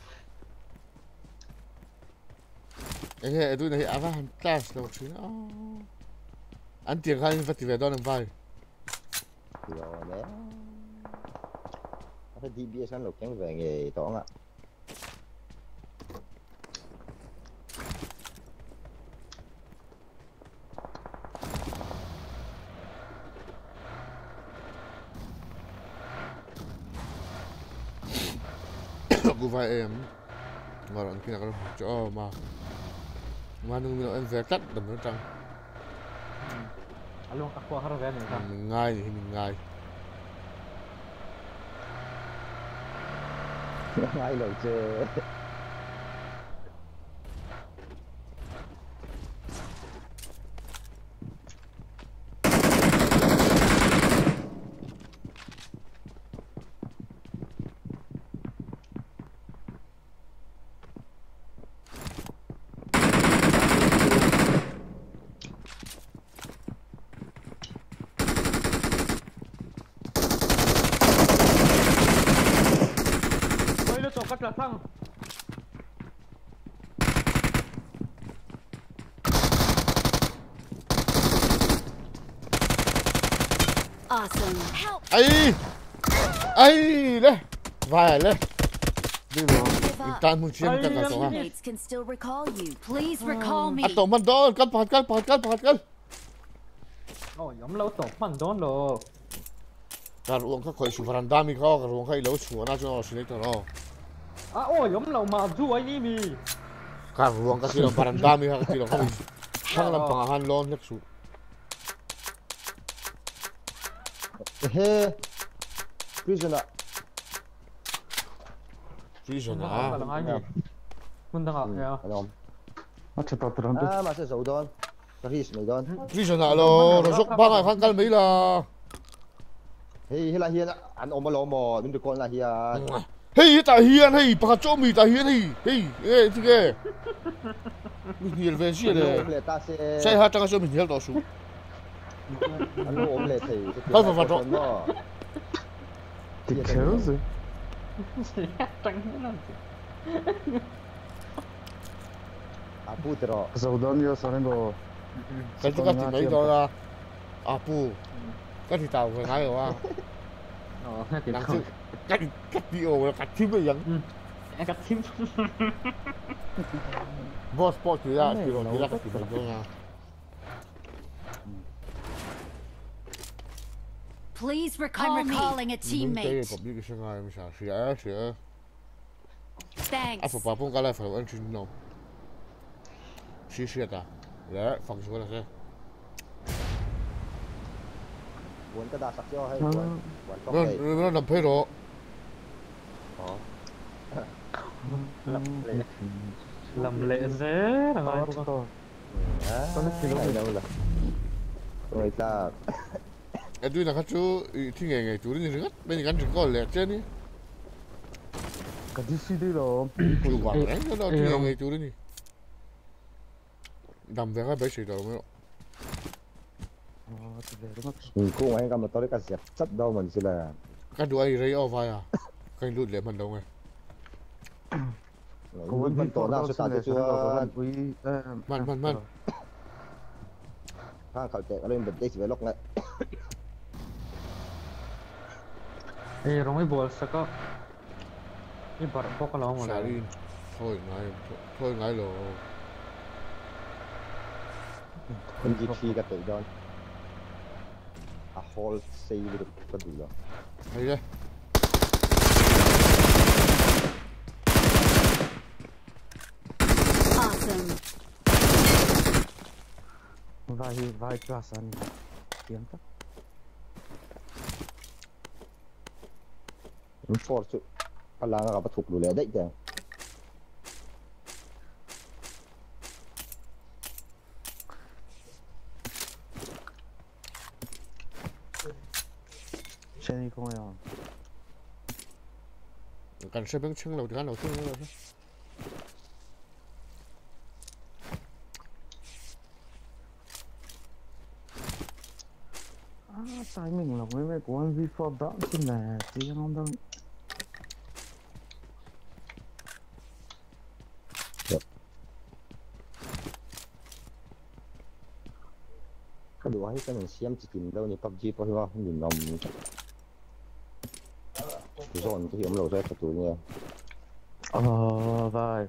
Anh nghe tôi này áp ăn ta đâu chứ. Anh tiền khai phát về đó làm vai. Rồi đấy. Cái đê bê ét lục trắng về nghề toán ạ. Cô vai em mà đoạn khi nào có cho mà mà đừng mình em về cắt đầm nó trăng Along aqua harus kan ya. mình ngay thì mình ngay Ngay lời chơi. Ôi nó tổ cắt là thăng. Awesome. Help. ấy ấy đấy vài đấy đi vào Give mình up. tan một chiếc tất cả số ha Teammates can still recall you. Please recall me. à tổ mình đó cắt phạt cắt phạt cắt phạt cắt Ôi giống lâu tổ mình đó rồi. cả ruộng các khối xuống phần đam mi khó cả ruộng khai lấu xuống na cho nó xin được nó À ôi giống lâu mà du ấy đi mi. cả ruộng các kiểu phần đam mi các kiểu không không làm bằng han lon nhất xuống He. Prisoner. chỉ cho Nó nó là ai nhỉ? Mình đang học nha. Anh ông. Nó chỉ tao tưởng được. À mà sẽ giấu đón. Cái gì mày đón. chỉ cho nó lo nó giúp ba ngày khăn cal mấy là Hey, hey là hiền anh ôm mà lo mò, mình được con là hiền. hey ta hiền hey bà cho mi ta hiền hey hey hey thì cái mình hiền về gì đấy Ôm lệ ta sẽ. sai hát trang cho mình hiền đó xuống Anh ôm lệ thì. Thôi, phải, phải, rồi. Thì kéo gì? trắng nó Apu tero. Saudanio Sarango. Cái thứ cái mấy đó là Apu. Cái thì tàu phải ngay rồi. ờ hai tiền Đang không chữ cách cách video là cách chim bây giờ. em cắt thím Boss sport thì ra thì rồi thì ra cách thì mình nha. Please recall me. I'm recalling a Cái teammate. có biết cái sự ngay mình sẽ sẽ sẽ. Thanks. À, phải phong cái này phải ăn chín nồng. Xí xí ta. Đấy, phong số là thế. Muốn cái đa sắc cho hay muốn muốn có Nó cái nó nằm phê rồi. có. làm lệ dễ là ngay Có nó kilo này đâu là. Rồi ta Cái đuôi là các chú thì ngày ngày chú đi rất bên cạnh chỉ có lẹ trên đi. Cái gì đi rồi. Chú quảng đấy, nó đâu thì ngày ngày chú đi. Nằm về cái bể sưởi đầu mới. ừ, cũng anh cầm tới cái dẹp chất đâu mình chỉ là Cái đuôi rây ở vai à. Cái lụt lẹ mình đâu ngay. cũng vẫn tổ ra sự ta chưa Man man man. ha khẩu tệ lên bật đây chỉ với lốc này ê rồi mấy bùa sao có cái bật bóc cái lon mà Xả đi. Thôi ngay thôi ngay rồi. con gì phi cái tự don a whole say được cái gì đó Hay đấy. Awesome. Vai vai kerasan. Tiếng tak. for chứ là nó gặp thuộc đủ lẽ đấy kìa Trên đi không nào. Cần xe bánh trưng đầu thì ăn đầu tiên rồi. À, tại mình là mấy mấy của anh vi phạm đó chứ là chứ không đâu. cái đồ ấy cái mình xem chỉ tìm đâu như pê u bê giê thôi không nhìn nồng rồi cái hiểm lầu ra cái tụi nha Ờ vai.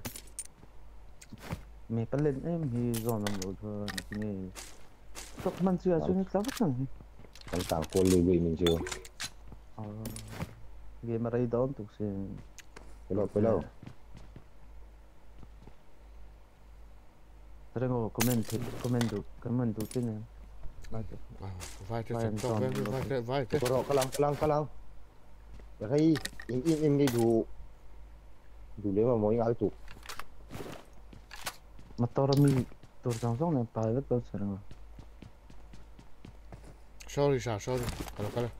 Mày bắt lên em thì rồi làm rồi thôi này. Tóc man chưa cho nên sao vậy? càng càng cô lùi lùi mình chưa Ờ. Game mà đây đó tụi sẽ cái lầu cái lầu Tremo comment comment được comment được trên này. Vai thế Vai cho vai vai thế vai thế. cái lầu cái lăng cái lăng cái lăng cái im im im đi đủ đủ nếu mà mỗi ngày tụ Mà tao mi tao trong trong này phải rất tốt rồi. Sorry sa sorry. Kalau kalau.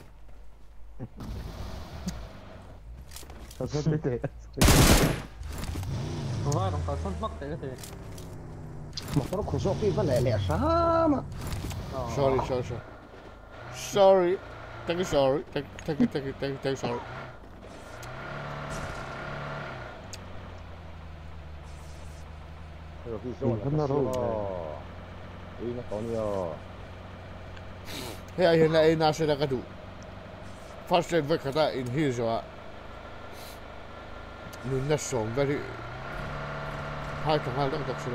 Tao rất biết và đồng tàu sân mắc thế thì mà có nó khổ sốc cái vấn đề lẻ sao mà Sorry sorry sorry. Sorry. Thank you sorry. Thank thank you thank you thank you thank you sorry. rồi ví dụ là nó rồi đi nó có nhiều Hey ai hiện nay nasi dah kadu. First time vek kata in here jo. Nun na song very. Hai thằng hai đang đọc sila.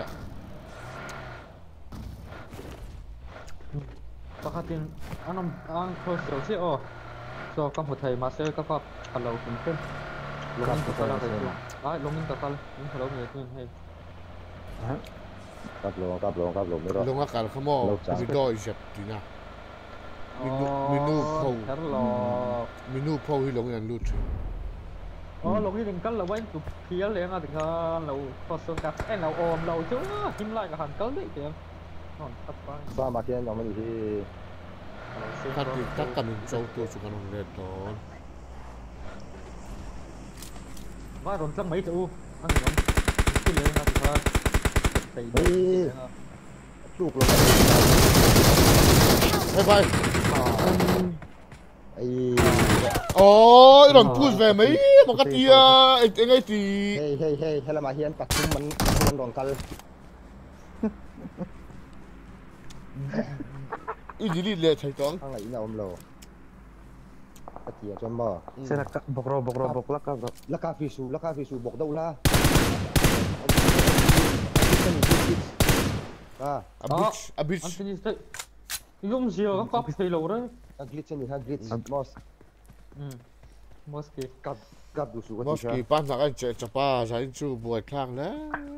pakatin anong ang first show si oh so kam hothai ma se ka ka kalau kun longin ka kala ka ai longin ka kala ni kalau ni tu hay cặp lồng cặp lồng cặp lồng mới đó Long akal kamo video isep tina. Minu phâu. hello Minu phâu hi long yan lut. oh longin đừng cắt là quên tụt phía liền à thì ka lâu có sơn cắt em lâu ôm lâu chứ kim lại cả hàng cỡ đấy kìa còn tập qua sao mà kia nhóm mình thì Tadi tak kami jauh tu suka nong redon. và rồi chắc mấy chỗ ăn ngon cái liền à thì ka tẩy ấy chụp lồng Hey bye. ấy Oh, iron push về mấy một cái tia ấy ngay thì hey hey hey hay là mà hiềnปัดทุ่มมันมันรองกัน ít gì đi lệ thầy con ข้างไหนเราอมโลตะเกียจนบ่ Saya nak bokro bokro boklak ka bro. แล้วกาฟิสูแล้วกาฟิสูบอกได้ละ à à bitch à bitch Anh finish đấy. Dùng gì có copy thấy lâu đấy. à glitch ni ha glitch boss Ừ. Mosky. gab gab du su ka Mos ki pan nak cek cepat saya cu buat klang lah.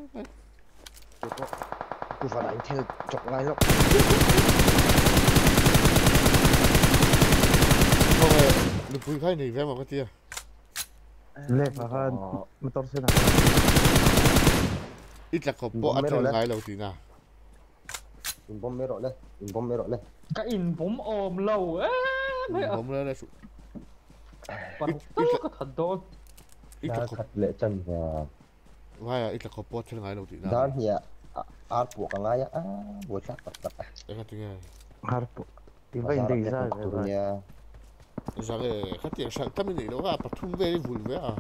ku fa dai tel chok ngai lo Kau lu pui kai ni vem apa tia? Lep akan motor saya nak. Ít là có bộ ăn theo ngay lâu thì nào. in bom me ro le in bom me ro le Cái in bóng ôm lâu ấy. Không lên đây. Bắt tớ có thật đôi. Ít là có khat le chan wa vai ít là có bộ theo ngay lâu thì nào. dan hia ar pu ka ngai a bo tak tak tak Em kata nghe. Harap. Iba hindi sa. turnya Giờ cái khách tiền sang tâm này đâu à, bắt thun về vui về à.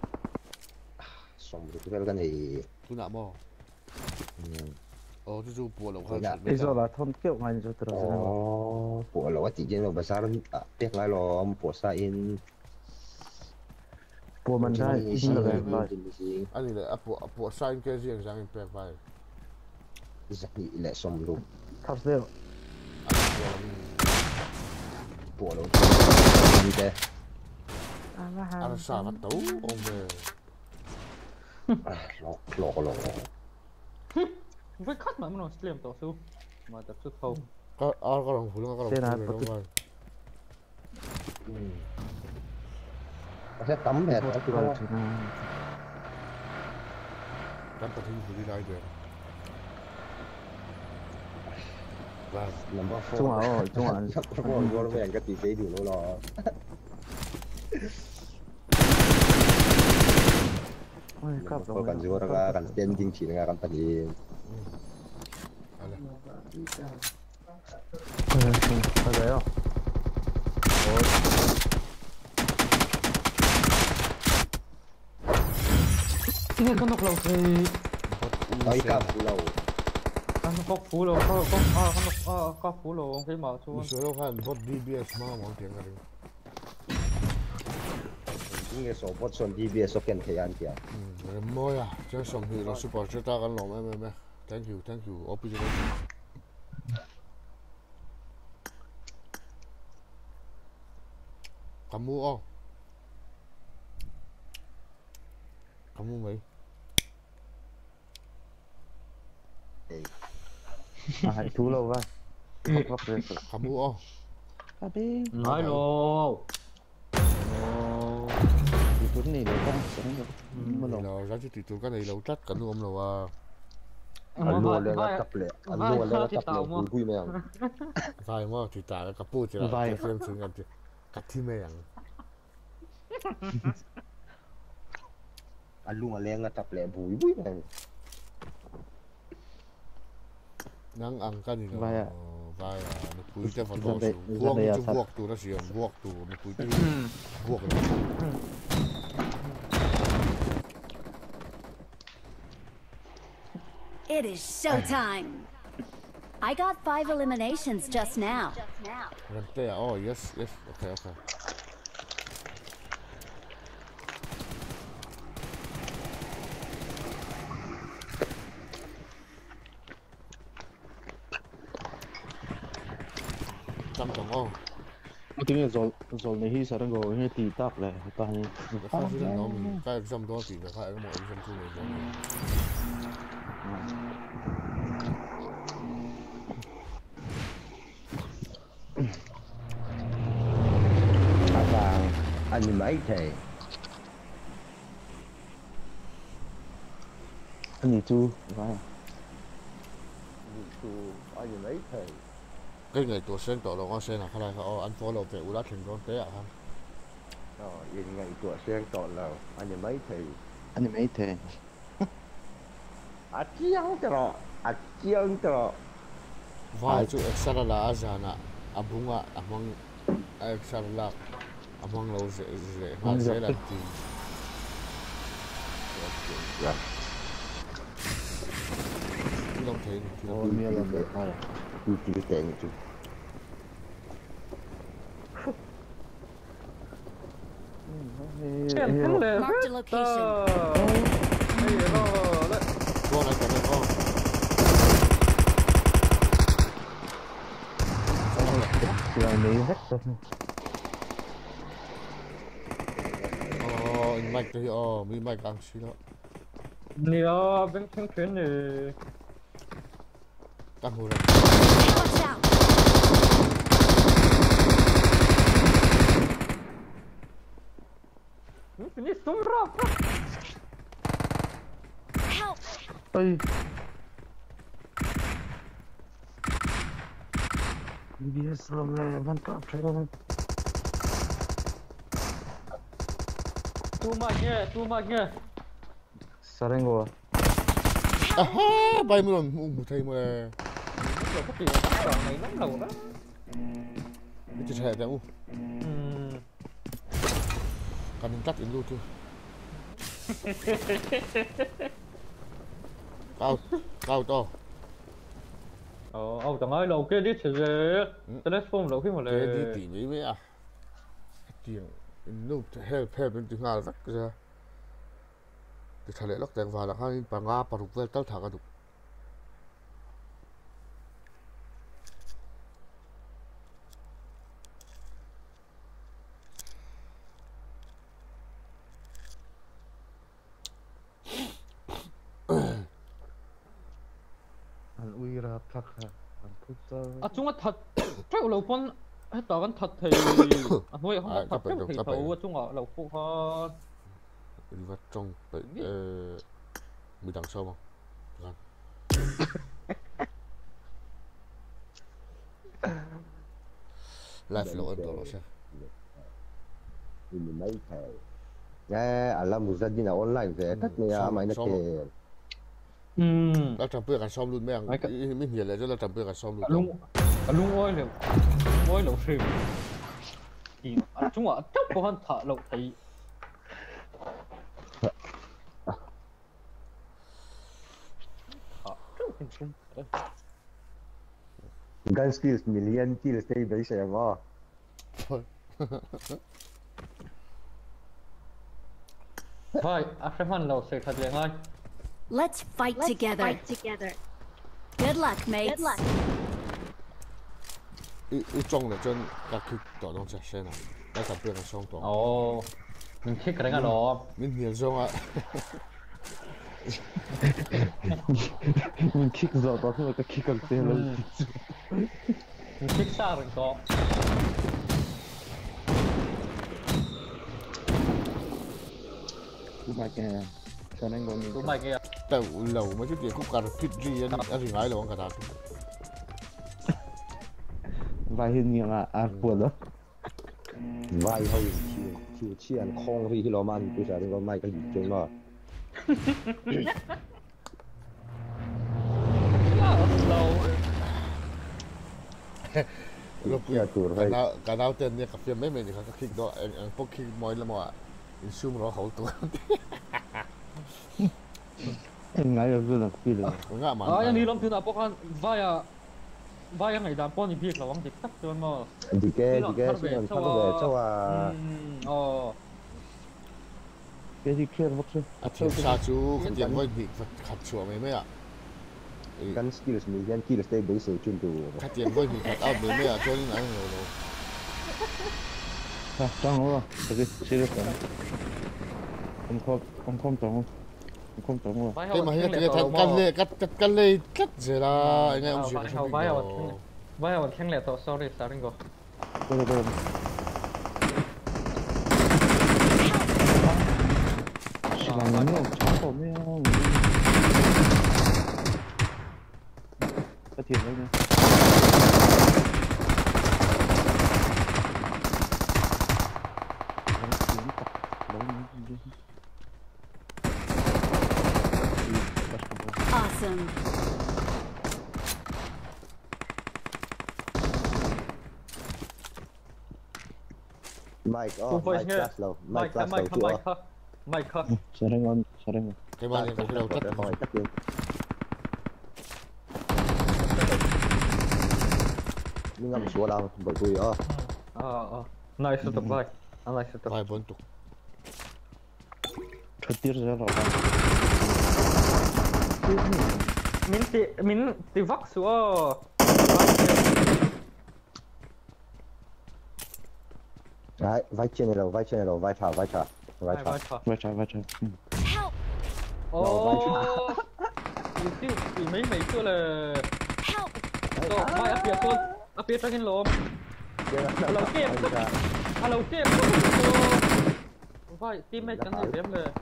som du vel kan ei Tu nak mau. Oh tu tu buat lâu Dạ. hơn. Iso lah thon kyo ngayon jo terus. oh pu lo ti jen lo besar pek ngai lo pu sa in Po man dai in lo ba. Anh này là apa apa sign cái gì sang impact vai. Zaki le som lu Thap seo. pu lo ni de Ada sangat tahu om be. lo lo lo Với khách mà nó slim tổ sư. Mà tập sức không. Có ở có lòng phụ có lòng phụ đúng không? sẽ tắm hệt ở chỗ đó Kan tadi beli lagi dia. Vâng. number four Trung à, Trung à. Trung à, vô về cái tỷ phí đủ nó lo Ôi cặp có cần vô ra cần tiền chính chỉ là cần tiền gì Ada. Ở đây không? Nghe con độc lâu thì nói cặp lâu con có phú lâu có có à con độc à có phú lâu cái mở xuống. Musuh kan bot D B S mah mau tiang kali. ini so bot son D B S so ken thian kia Hmm, moi ah, jangan sampai lo support cerita kan lo meh meh. Thank you, thank you. Opi je. Kamu oh. Kamu mấy? À, thú lâu vậy. Khóc khóc rồi. Kamu oh. Abi. Nói lô. Thì tuấn này để con sống được. Mà Này nó là giá trị tỷ tuổi cái này lâu chắc cẩn luôn rồi à. anh mua lên là cặp lệ anh mua lên là cặp lệ vui vui mèo Vai mà thì ta cái capu chỉ là cái phim sinh gặp chứ. Cắt thi mày ăn. anh luôn lên là cặp lệ vui vui mèo Nang ang kan ni. Vai à. Vai à, nó cúi cho vào Dân tổ đây- xuống. dân Buộc đây à, chung thật. buộc tụ nó xiềng buộc tụ nó cúi tụ. Buộc rồi. It is showtime. I got five eliminations just now. Gần tê à? Oh yes yes. Okay okay. Trăm trọng oh. tiếng rồi rồi này hi sao đang ngồi nghe tì tắc này toàn Cái phát hiện nó mình cái exam đó thì phải cái mọi exam thu này rồi. và anh mấy thề anh gì chu vai anh mấy thề Cái ngày tuổi sen tổ lòng sen là cái này họ ăn follow về u đã thành con té à han. ờ yên ngày tuổi sen tọt là anh mấy thề anh mấy thế à chiang tro à chiang tro Vai chu extra la azana abunga among extra la among lo ze ze ma ze la ti. Dạ. Không thấy. Ôi mía là được hay. Đi đi tiền chứ. Marked a location. Con này còn con. Rồi đi hết rồi. Ờ, mạch thì ờ, mi mạch càng xí đó. Nè, bên trên chuyến này. Tăng hồ này. Watch out! Ini sumber apa? Help! Ôi. Đi xong rồi văn cọp rồi. Tu magnya, tu magnya. Sarengo. Aha, bay mưa rồi, một thầy mà. Rồi có tiền bắt đòn này lắm lâu đó. Cái chuyện hệ u. Hmm. Cần cắt in luôn chứ. Cao, cao to. Ờ, ông chẳng ai lâu kia đi chơi gì? Telephone lâu khi mà Cái lại. đi tỉ mấy mấy à? Tiền, nụ help help bên tiếng Nga rất ra. Thì thằng lẽ lắc đèn vào là hai bà Nga bà rụt về tao thả cái đục. Anh uy ra thắc ha. Anh phút tơ. À, chúng ta thật. Chắc lâu phân hết tao vẫn thật thì. À, thôi không À, thật các bạn thì các thầu bạn. chúng ta lâu phụ hơn. Đi vào trong bệnh ờ mình đằng sau không? Vâng. Live lộ Ấn Độ nó xem. Mình mấy thẻ. Nghe alam muzadin online về tất cả mấy nó kề. Hmm. เราจำเพื่อกันซ่อมรุ่นแม่งไม่เห็นเลยเราจำเพื่อกันซ่อมรุ่น Lung, lung ôi liều, ôi lẩu xìm. Thì chúng ta chắc có hơn thợ lẩu thấy. Gun skills million kills tay bảy sẽ ngó. Thôi, áp phép hẳn lẩu xì thật liền ơi. Let's fight Let's together. fight together. Good luck, mates. Good luck. 一一中了真要去ต่อต้องจะเช่นนะแล้วจำเพื่อกันซ่อมต่อ Ồ, mình thích cái đánh đó. ไม่เห็นซ่อมอ่ะ Mình kick giọt đó thôi cái kick cầm tiền lên. Mình thích xa rồi có. Tụi mày kìa. Cho nên còn Tụi mày kìa. แต่เหล่าไม่ใช่เดี๋ยวกูการพิจารณาอะไรง่ายเลยวันกระดาษ vài hình như là à buồn đó. Vai hơi chiều chiều chiên khong vì cái lò man bây giờ đừng có may cái gì chung mà. Lâu. เราเปลี่ย Dạ น tuổi การ hay. ดาวการดาวเต้นเนี่ยกับเฟียมไม่เหมือนกันก็คลิกด้วยพวกคลิกมอยแล้วมั้งอินซูมเราเขาตัว Ngay là vừa là phi được. ง่ายมาก À, anh đi làm thứ nào bốc ăn vai à. Vai ngày đàn con thì biết là vắng dịch tắt cho mà. Đi cái đi cái xin mình thắng về cho à. Ờ. Cái gì kia mất rồi. อาทิตย์ชาจูขัดยังไว้มีขัดชัวร์ไหมไหมอ่ะ Gun skills million kills tay bảy sẽ chung đủ. ขัดยังไว้มีขัดเอาไหมไหมอ่ะช่วยนี่ไหนเราเรา À, trong rồi. Cái gì được rồi. Không không không không trong. Không không trong rồi. Vai เฮ้ย hậu มาให้ khen กัน lẹ กัน tàu กันเลย mà. กันกันเลยกันเสียละยังไงอุ้มเสีย Vai กัน hậu vai hậu vai hậu khen lẹ tàu sorry sorry go. Đây đây đây. Silang ini cakap ni. Cái tiền đấy nha. Awesome. Mike Không oh phải Mike nghe. class low. Mike Mike class Mike low Mike chưa. Mike. Sarengon, sarengon. cái mà những cái đầu tất không phải tất nhiên nhưng ngầm xuống đâu bởi vì ờ ờ ờ này sẽ tập vai anh này sẽ tập vài bốn tục Thật tiết ra rồi. min ti min ti vắc xuống đấy vai trên này đầu vai trên này đầu vai phải vai phải vai phải Vai trái, vai trái. Ừ. Help! ô you see thì mấy mấy chưa là Help! rồi vai up here luôn up here tracking lồm hello game hello game vai teammate chẳng thể đếmเลย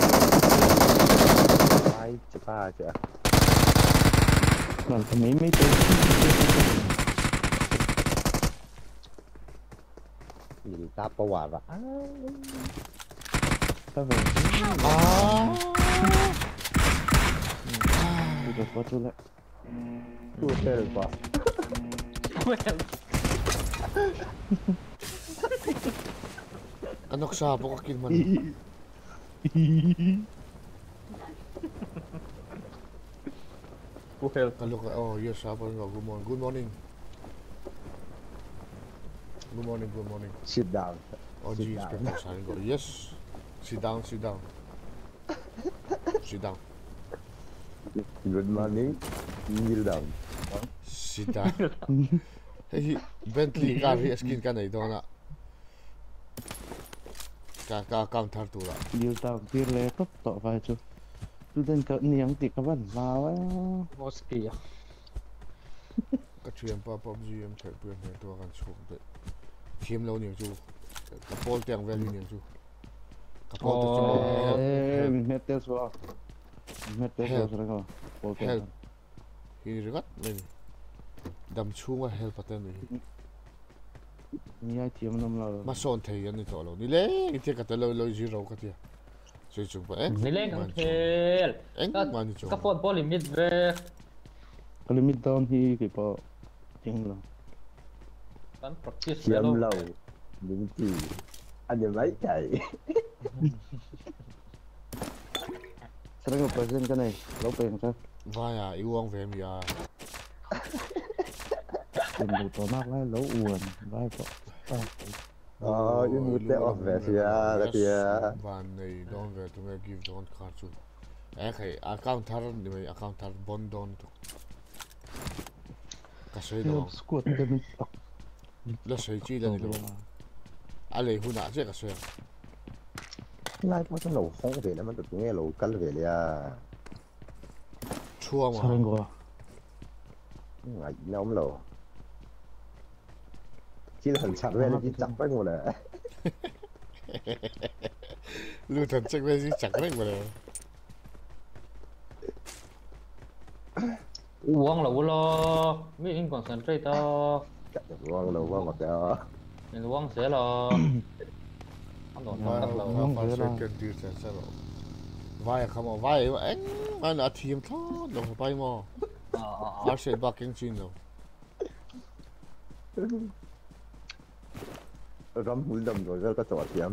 vai chụp ba chưa Làm mấy mấy tên. gì ta bảo quả vậy Ta về. à Tôi được có tôi lại. tôi chơi được quá anak sa po kakin man Google kalok oh yes sa po good morning good morning good morning good morning sit down oh Sit jeez down. people saying go yes sit down sit down sit down good morning kneel down sit down hey Bentley car hi skin ka nei dona ka ka counter tu la Điều tao tiết lệ tốc tọ vài chút. Tôi tên cỡ niềng thì các bạn vào á. Mosky ka thiam pa pop g em thai puen ne to kan chuk de thiam lo ning chu ka pol tiang value ning chu ka pol tu chu Ê, mình mệt tiêu xuống. Mình mệt tiêu Help. xuống rồi không? Ok. Help. hi rigat men dam chunga help paten ni Ni ai tiêm năm nào rồi. ma son thei an ni to lo ni le ni te ka te lo lo zero ka tia so chung pa eh ni lên không thel eng các ma ni chu các phone ball limit về Cái limit down thì cái bộ tiếng là. kan practice chiếm lo lâu những gì anh em lấy chạy Sao cái present cái này lâu bền sao? vai à yêu ang ve mi à Tiền đủ tổ mát lại lâu uồn vai bộ. ờ những người tệ off về thì à là thì à van nei don ve tu me give don card chu eh kai account thar ni mai account thar bond don tu ka sei do Help squad cái mình tọc. la sei chi la ni lo a le hu na che ka sei lại có cái lẩu không về nó mà được nghe lẩu cắn về là chua Sao ma anh gọi? ngày nó ông lẩu chỉ là hình chặt về nó chỉ chặt với một là lu thần chắc về gì chẳng đấy mà này uống là lo mấy anh còn sẵn chơi to chặt được ngon lẩu qua mặt đó nên uống sẽ là anh còn vai tắt là vai vai sẽ cần điều chỉnh sao rồi vai không mà vai anh anh là team thôi đâu phải mà Arsenal backing chin đâu rắm mũi đầm rồi rất có trò tiệm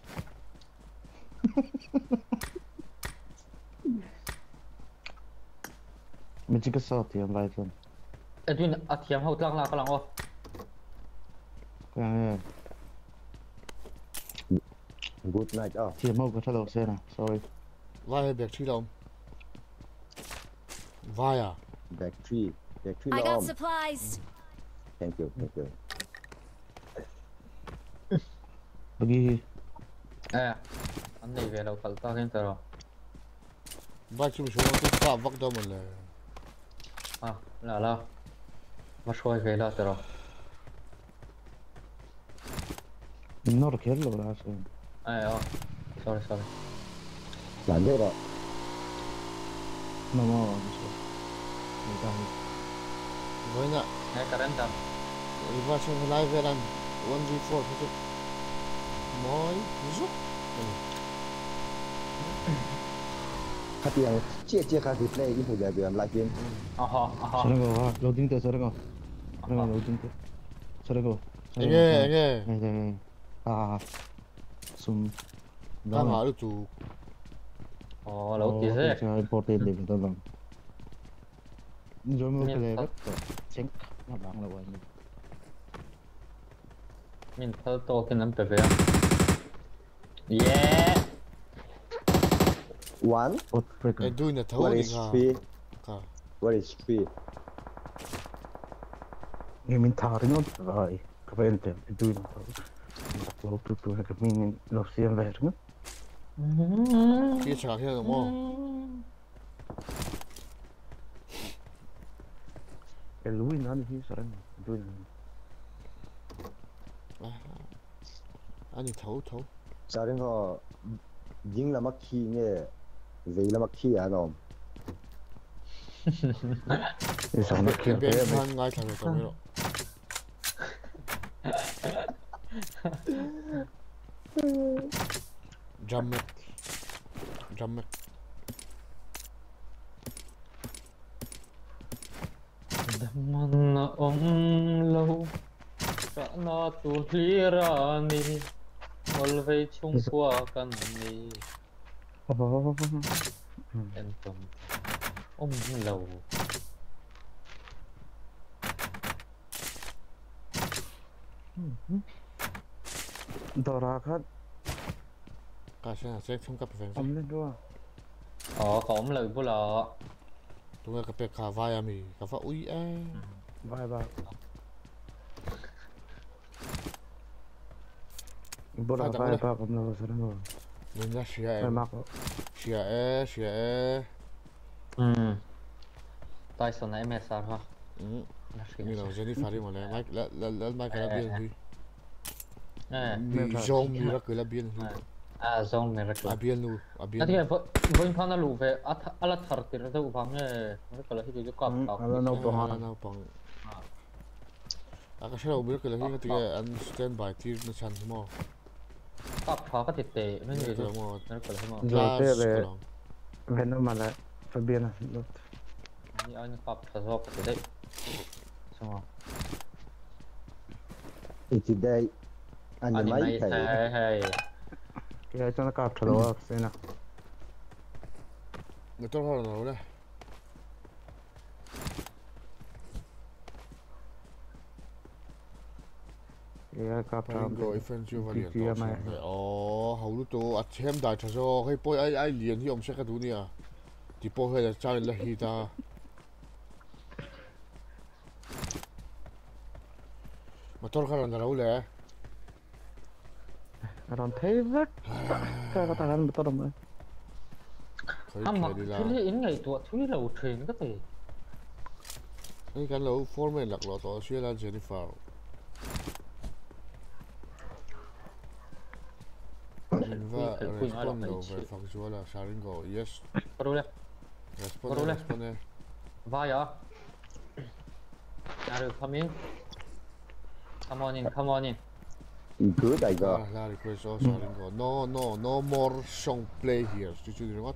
Mình chỉ có sao tiền vài tuần. Edwin à thiam hậu lang là cái lang ô Cái này good night oh tiền mâu có thay đổi xe nào. Sorry. vai back chi đâu vai à back tree back tree I lo got supplies. thank you thank you Bagi à anh này về đâu phải to hơn rồi vai chung xuống tu pa vak đâu mà là à là là mà soi về là rồi mình nó được hết rồi đó sao? à oh sorry sorry làm thế rồi Nó mà người ta vai na nghe cái rent đam vai chung live về ăn one g four thôi moi giúp khách tiền chia chia khách thịt này cái phụ đề về lại tiền à ha à ha sao nó gọi loading tới sao nó gọi nó gọi loading tới sao nó gọi anh nghe anh nghe này này à sum đang ở được chủ ồ Ồ, lâu tí thế. Chơi protein để tôi làm. Rồi mình Miền cái Bắc. này chén nó bằng là vậy. Mình thơ tô cái nấm bể bể. Yeah. One. Ốt phải Ê cái. đuôi là thấu What đi is ha. three? Cả. What is three? Nghe mình thả thì nó rồi. Cái bên trên cái đuôi nó thấu. Đặt lâu tụt tụt cái mình nó xiên về nữa. Kia chả kia đúng không? Cái lúi nó thì sao đấy. Đuôi nó. Anh thấu thấu. Sao đến họ dính là mắc khi nghe về là mắc khi à nó. Cái sao nó Cái kia bên thế mà. phan ngay thằng này tao biết rồi. Drum it. Drum it. Daman na om lâu Sa na tu hirani Molvay chung qua kan ni En tom Om lâu Đó khác Cả xe là xe không cặp phải ấm lên đó. Ồ, có om lâu bố lọ Đúng là cặp cả vai à mì, cặp phải ui á. Vai vai. Bố đã vai ba cầm đâu sao đâu. Mình ra xìa Vai em. mắc. Xìa ế, xìa ế. Ừ Tại sao nãy mẹ sao hả? Ừ. Như nào Jenny phá đi mà lẽ Mike là là là Mike là biên huy. Nè Mì zong mì ra cười là biên huy. À, zone này rất À là biên nu, à biên. Nãy thì vốn phá nó lù về Ala thở thì nó đâu vắng nghe Nó có là khi tôi có Ừ, cọc ala nấu bò Ala nấu bò. À cái xe đầu biết cười là huy cái cái anh standby tir nó chăn thế mà. Cọc phá cái thịt tệ Nó như Cái thế mà Nó có là thế mà Rồi thế glass về cái đó. về nó mà lại phải biên à. Như anh cọc phá dọc cái đấy Xong rồi It's today. Anh Anh mấy này thầy. hay hay Cái cho nó cặp thật đó xem nào. Người tốt hơn nào đây. Cái cặp thật. Playing go offense chưa vào liền Kia đó. mày. Ồ, hầu lúc đó à thêm đại thật rồi. Cái boy ai ai liền thì ông sẽ cái thứ này à. Thì boy hay là chơi là hi ta. Mà tốt hơn là đâu lẽ. Rồi thế vất. Cái có thằng ăn tốt không ấy. Khởi À mà kể đi thứ là. lý in ngày tuổi thứ lý đầu truyền có thể Cái cái lâu foreman lạc lọ đó xuyên là Jennifer. Và respond đâu về phòng chúa là Saringo. Yes. Có đúng đấy Respond Có này, đúng respond này. Vai à Naru come in Come on in, come on in Cứ đại La, gờ. la request oh Saringo. No, no, no more song play here. Chú chú đi ngót.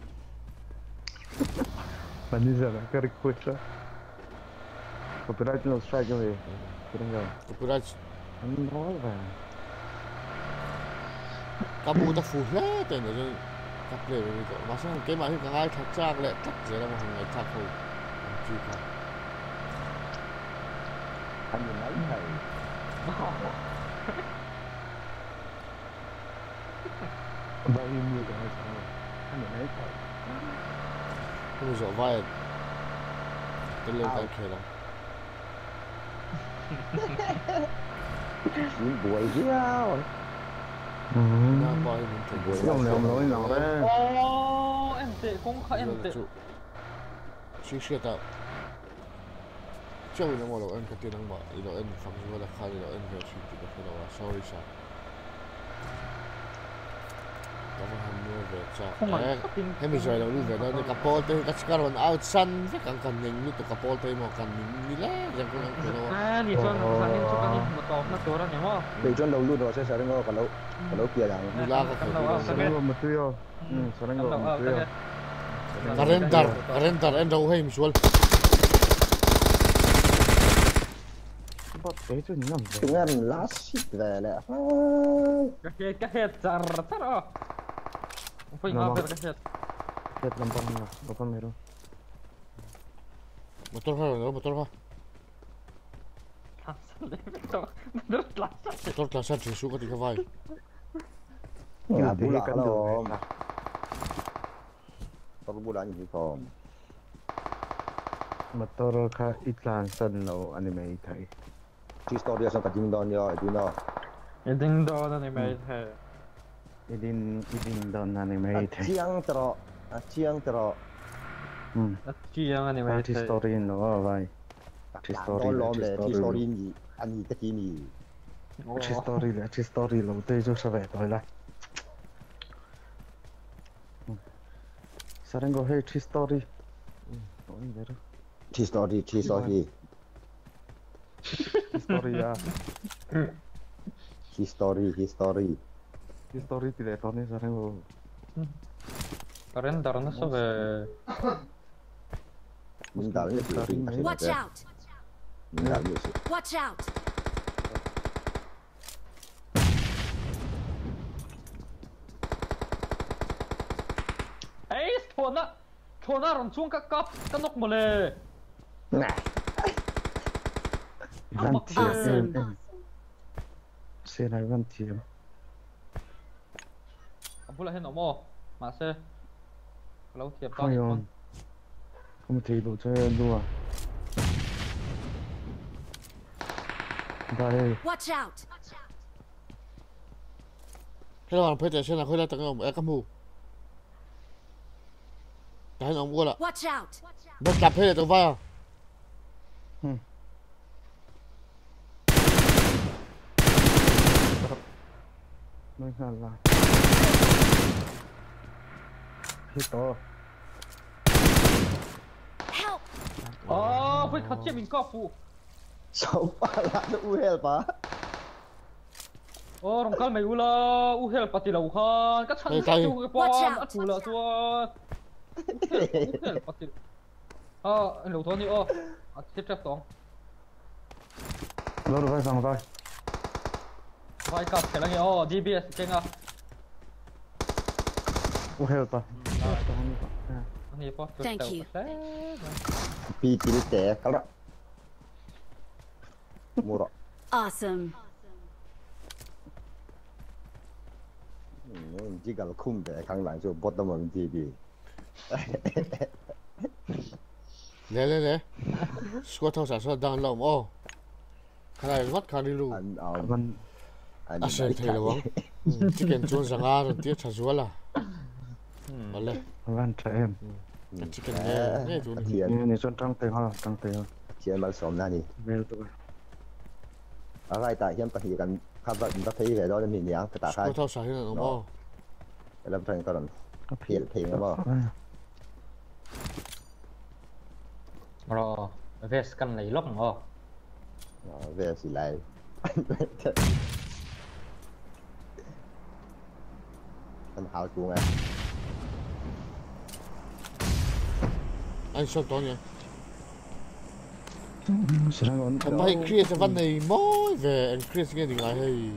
Mà như giờ là cái request đó. Copyright nó strike cho về. Cái đó rồi. Copyright. Anh nói về. Kamu ta phù hết tên rồi chứ. Các play với cậu. Mà sao cái mà cái ai thật trang lại thật dễ là một hàng ngày thật thôi. Chú cả. Anh mấy thầy. Bao nhiêu người rồi sao? Anh nói thôi. Cái bây giờ vai. Tôi lên tay kề lắm. Những buổi giao. Ừ. Nó coi mình thấy Buổi Ông này ông nói nào đấy. Ô, em tệ cũng khó em tệ Shit shit out. Chơi nó mà lo em cái tiền năng bảo, lo em phăng vô là khai lo em về shit thì cái đó là sorry sa. Đó là ham mua về cha. Em bây giờ là lúc về đó cái couple tới cái scar on out sun cái càng càng nhanh lúc cái couple tới mà càng nhanh đi lẽ rằng cũng không có. À, đi cho nó sang đến chỗ cái một tàu nó tối ra nhỉ mà Để cho đầu luôn rồi sẽ sẽ ngồi còn lâu. Còn lâu kia rằng. Đi la cái Cầm cái đầu Sao nó một tiêu. Ừ, sao nó Cầm đầu một ở tiêu. cái Karendar, karendar em đâu hay misual. Bắt thế chứ nhầm rồi. Chúng em last shit về lại. cái cái hết char thar à phải ngáp cái hết Lihat lempang lah, apa meru? Motor kah? Motor kah? Motor kelas satu suka tiga vai. Ya Di pula kan kalau tuh. kalau bulan ini kau Motor ka iklan san lo anime Thai. historia sang kading don ya itu no. Ding dong na ni mate hai. Idin idin don anime Thai. Chiang tero, chiang tero. Hmm. Chi yang ni mate. Party story no vai. Party story. Don lom le, story. story ni, ani cái gì ni. Party story là party story lo tê cho sao vậy thôi là. Sarang go hey party story. Oi meru. History, history, Story ya. history, history. Story tidak tahu nih sarang go. Karen darna so ve. Mình đào như thế này. Watch out! Mình đào như thế. Watch out! Ấy thua na, thua na rong chung các cấp, các nóc mà le. Nè. Văn Awesome. tiệm. Xe này văn tiệm. Ông pula hen omo, mà se. Kalau tiap Không yon. Không thấy đủ chơi đua. Đây. Watch out! Thế là phải chạy xe nào khơi ra tận ông ở cam hù. Cái ông mua là Watch out! bắt đập hết tận vai à? Nói là là. Khi to. Help! Oh, phải khát chết mình có phụ. Sao pa là nó u hell pa. Oh, rong kal mai ula, u hel pati lau khan, ka chan ka chu ka pon, at ula chuan. U hel pati. À, anh lâu thôi đi ô, à tiếp tiếp tông. Lâu rồi sang rồi. Vai cặp cái này ô, đê bê ét cái ngà. U hell ta. Anh đi po. Thank you. Pi pi tè cái đó. Mua rồi. Awesome. Chỉ cần khung để khăn lạnh cho bớt tầm mình gì đi. Nè nè nè. Squat thao sản xuất đang lòng ô. Cái này mắt khá đi luôn. Anh ờ Văn anh. À xem thấy là vắng. Chỉ cần chôn rằng à rồi tiếp trả chúa là. Ở đây. Văn trẻ em. Chỉ cần nghe nghe chú này. Tiền Như này chọn trăng tiền ha, trăng tiền. tiền mà sống ra đi. Về tụi. Ở đây tại hiện tại hiện gần khắp vật ta thấy về đó là mình nhang cái tạ khai. Squat thao sản hiện là ô. Làm thành cái lần hiện hiện đó mà. Rồi, vest căn này lóc ngò. Về xì lại. Anh hào chuông à. Anh shot đó nhỉ. Sarang on. Ông hay create cái văn này mỗi về anh create cái gì lại hay.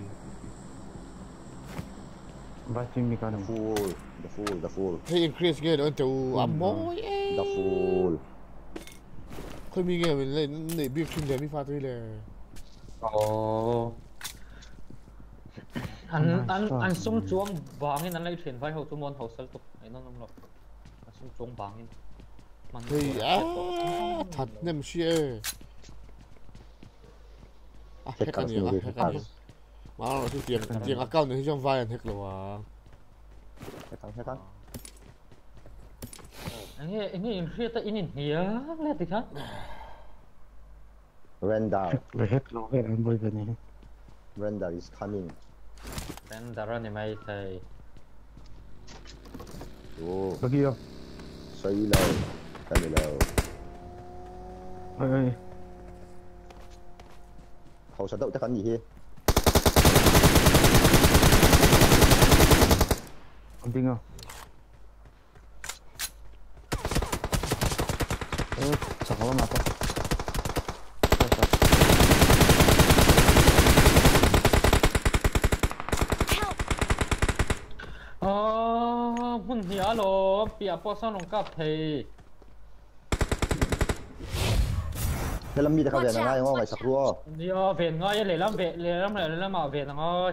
Ba chim mi kan. Full, the full, the full, Hay anh create cái đó anh chịu ấm mỗi. the full. Khơi mi nghe mình lên để biết chuyên đề mi pha tôi là. Ồ. Anh anh anh sung chuông bangin anh lấy thuyền vai hậu tu môn hậu sel tục, ấy nó nông lộc. Anh sung chuông bangin. Thì á thật nem xia. À hết cái nhiều à, hết cái nhiều. Mà nó cái tiền tiền account này trong vai anh hết rồi à. Hết thằng hết thằng. Anh nghe anh nghe riết ta inin hia, lihat đi kan. Render, Về hết lo về anh bơi về này. render is coming. Kan darah ni mai thầy. Oh, Bagi yo. xoay lâu, cái này lâu. Ơi ơi. Hậu sản đậu chắc chắn gì hi. Ông tin không? Ơ, chẳng có mặt đâu. Oh, หุ่นเหียหลอเปียปอซ่อนลงกับเท thế làm gì để không về ngay ngon ngày sặc rùa đi về ngay lấy lắm về lấy lắm lấy lắm mà về là ngay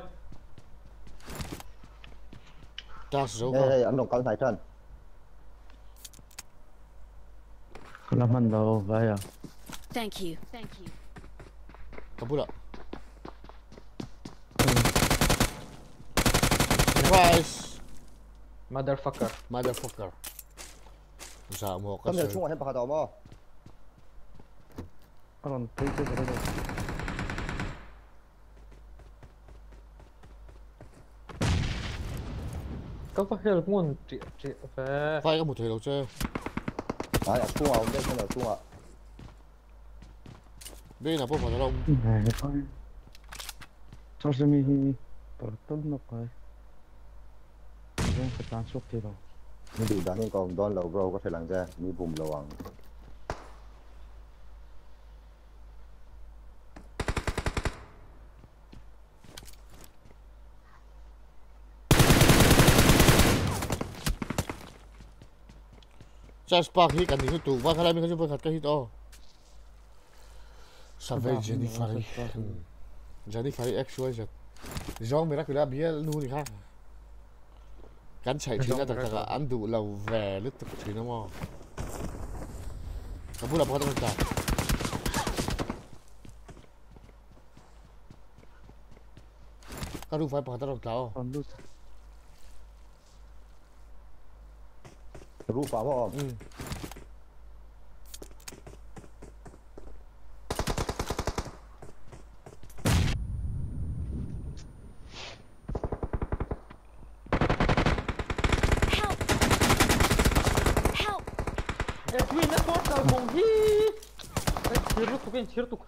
ta số đây đây anh đồng cao thái trần làm ăn đâu vậy à Thank you. Thank you. Kamu tak? Surprise! motherfucker Motherfucker. Bisa mau không nhớ kasih. chung là hết bạc đầu mà anh thấy cái cái này có phải là nguồn trị trị về Phải có một thời đầu chơi. đấy à chung à không biết không là chung à Đây là bộ phận đâu? này thôi cho xem mi tổ tốt nó coi cái tàn suốt thì đâu nhưng đủ đáng nên còn đón lầu bro có thể làm ra như bùm lầu bằng Saya spark hit kan itu tuh. Wah kalau mereka coba kat hit oh. Savage Jennifer. Jennifer X Y Z. Giống mình đã cứ bia nu đi khác. Cắn chạy thì nó thật thật là ăn đủ lầu về lứt thực thì nó mò. Kamu lah pokoknya kita. Kamu phải pokoknya orang tahu. còn lúc rú phá vào Ừ. Help! Help! Edwin nó tốt rồi mong hi chia rút tục chia rút tục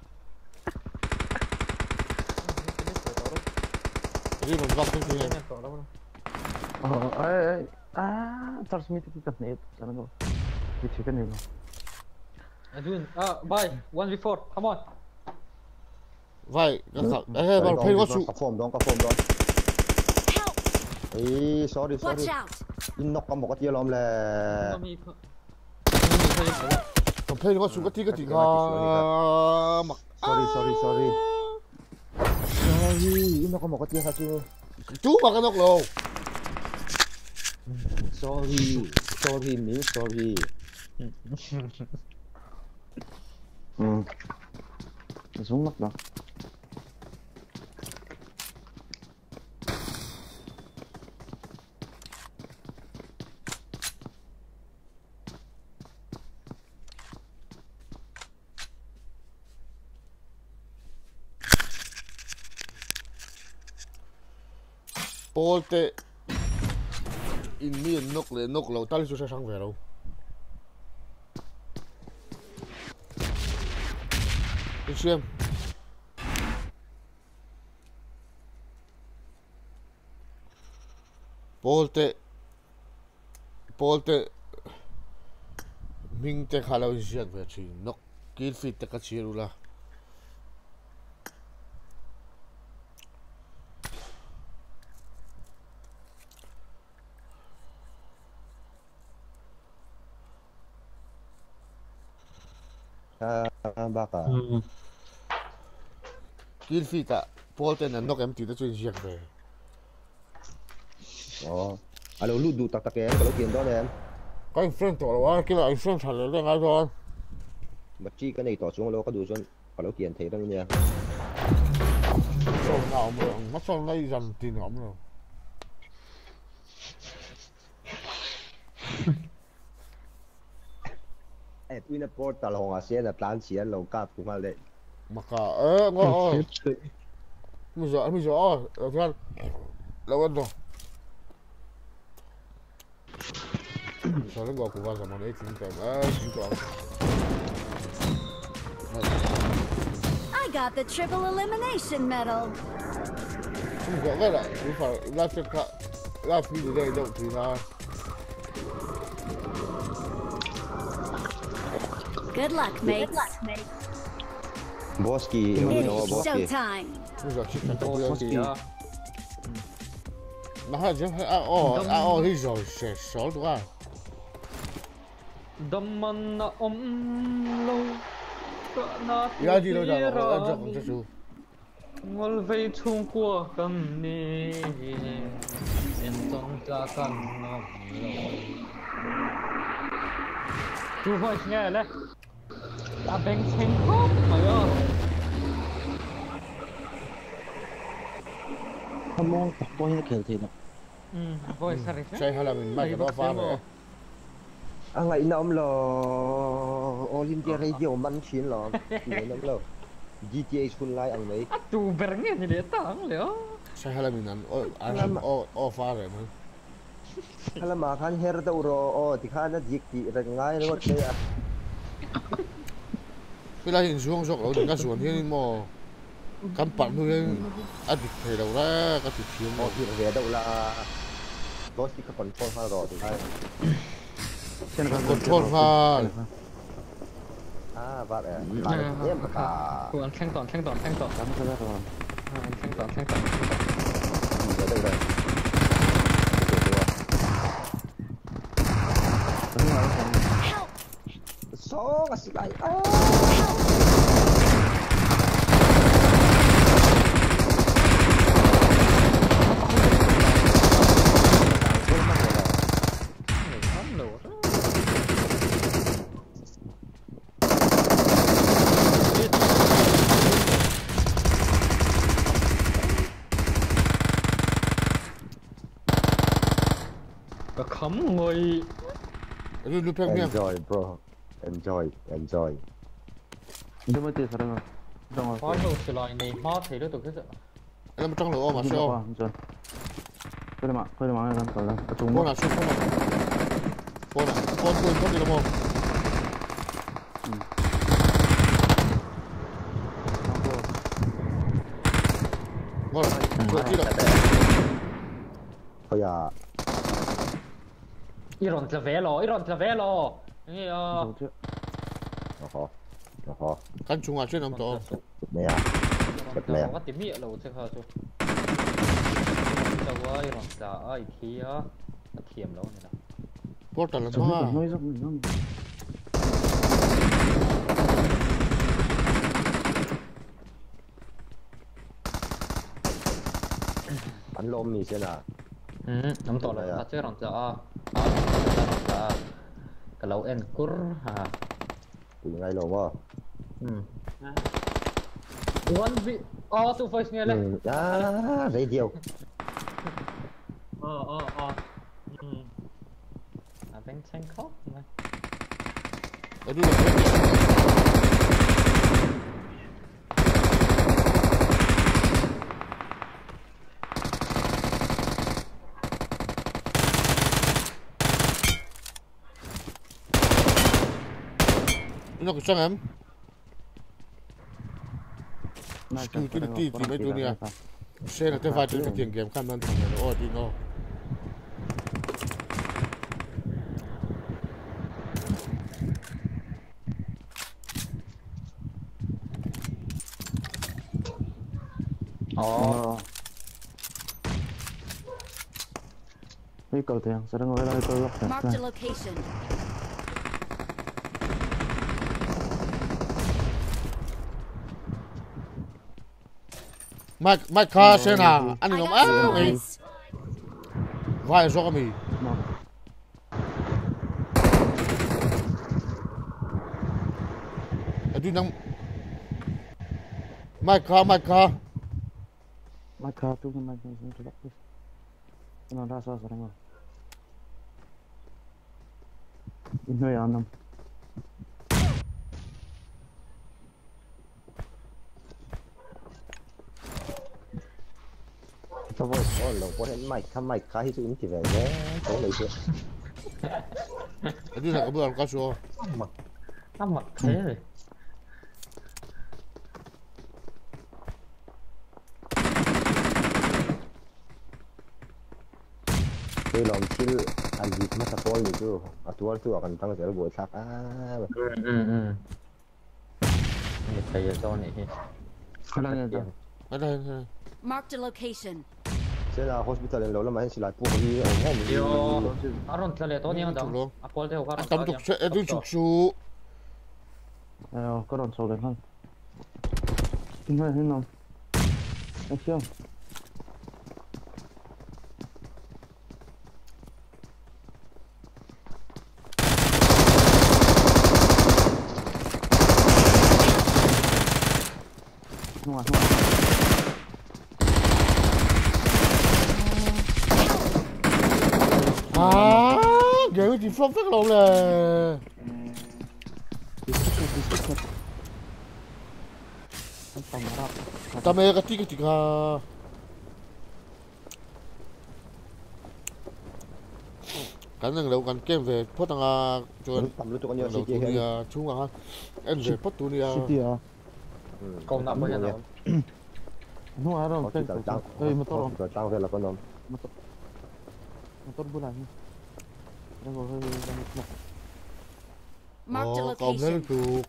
Jadi mentok tuh punya. ờ ấy ấy à tao xem cái cái này sao nó cái chuyện này Edwin ah bye one v four come on Vai, kakak. Eh, baru play what cà phôm đón cà phôm đón Help! ý sorry Watch sorry out! in knock một cái tia lom là Mami Còn play what suka tiga tiga. Mak. sorry sorry sorry sorry in knock một cái tia sao chưa Chú mà cái nóc lồ. sorry sorry mean sorry ừ xuống mất rồi Polte. Ini nóc le nóc lồ tao sẽ sang về đâu. Đi xem. Polte. Polte. Mình te khá lâu giết về chỉ nóc kill fit te cả chiều là. à bác à Kill fit à. Polte là nóc em chỉ để chơi giết về. ồ alo lút đủ tắc tắc em có tiền đó em Có anh friend tổ là cái là anh friend thật là lên ngay rồi. mà chi cái này tỏ xuống lo có đủ xuân có lâu tiền thế đâu nha Sao nào mà mắt sao nay dần tiền ngỏm rồi. eh tu ina portal hong asia na plan sia lo ka tu mal de Maka eh ngõ. Bây giờ bây giờ ở trên lâu ăn rồi. Sao nó gọi của vào zaman ấy chính tầm à chính tầm. I got the triple elimination medal. Không gọi cái lại, cứ phải ra trên cả ra phi từ đây động thì ra. Good luck, mates. boski eu It no is boski showtime. Bây giờ chỉ cần ô có gì đó mà hai chứ à ô à ô đi rồi sẽ số đúng không đâm man na om lâu na giờ gì đâu rồi ăn cho con cho chú ngol vây chung qua cầm ni em trong cha căn ngọc lâu chú phải nghe đấy ta bèn chênh khóc mày ơi không mong tập coi nó kiểu gì nào ừ voi sao đấy ใช่ฮะเราเป็นไม่ก็ฟ้าเลย à ngày năm là Olympia Radio man chiến là ngày năm là G T A xuân lai ăn mấy chú bèn nghe như thế tao liệu ใช่ฮะเราเป็นนั้นโอ้อันนั้นโอ้โอ้ฟ้าเลยมั้ง hay là mà khán her đâu rồi thì khán nó giết chị rồi ngay nó thế à เวลาเห็นช่วงชกเราถึงกับส่วนที่นี่มอกำปั้นด้วยอดีตเคยเราแล้วก็ติดเทียม một việc về đâu là có chỉ có còn trôn hoa rồi thì hay กดโทษค่ะ à vậy à lại em cả ควรแข่งต่อแข่งต่อแข่งต่อ cắm cái đó rồi แข่งต่อแข่งต่อ ở đây đây số là sự lại khấm ngồi lưu phép nha enjoy bro enjoy enjoy itu mati sekarang jangan có đồ chỉ loại này mót thì đối tượng cái gì em trong lỗ mà sao jangan kau dah mak kau dah makan kan kalau cô nào xuống không cô nào cô cô có gì đâu không ngon cô chỉ là thôi à 이런 저 벨로 이런 저 벨로 이거 nó khó nó khó căn chung à chuyện làm to mẹ bật mẹ có tìm miệng lẩu chứ hả chú cho ơi iron 저 ơi kia thiểm lẩu này nào cô trả lời Jangan mà noise jangan bắn lôm gì xem nào ừ nắm tổ là chứ iron 저 아 cái lẩu en cur ha từ ngay lôm quá ừ one v oh two voice nghe lên à radio ờ ờ ờ ừ à bên tranh khóc mà ở đây là nó có sang em skill cái tí tí mấy tụi này xe là cái vài tụi cái tiền game khăn ăn thằng này nó đi nó ồ Ini kau tu yang sering orang itu lock kan. Marked a location. Mike Mike car xe nào anh I ngom got á mày supplies. vai cho mày Mau. ở đây nang Mike car Mike car Maka tu kan macam tu lock tu. Kena rasa sering orang. Ini yang enam. Sao vậy? Ôi, lâu quá đến mạch, thăm mạch khá hi tụi chỉ về nhé, có lấy chuyện. ở đây là có bữa có số mặc nó mặc thế rồi Tôi lòng chill, anh dịp mất sắp bôi chứ, à tôi tôi akan tăng sẽ buổi sắp á. ừ ừ ừ như thầy cho này Kadang yang tu. ở đây Marked a location. Sena hospital en lo lama hen silai pu hi ong hom Yo, aron tlale to niang dang. Apol te ho Tam tuk se edu chuk su. Ờ, có đòn sầu đấy không? Không phải thế nào? Anh chưa? Không à, không à. À, ghê gì phong phách luôn nè. Tama ketika ketika karena melakukan game về post tengah cuman tầm lúc tụi con nhớ đầu xí tuần kia ya chung à em về post tuần ya City à? Câu nạp bao nhiêu nào? Không à đâu, cái hospital tang ơi motor không? hospital tang về là con nom Motor motor bulan ni. Dah gua hơi dah nak. Marked a oh kaum lên location. tuh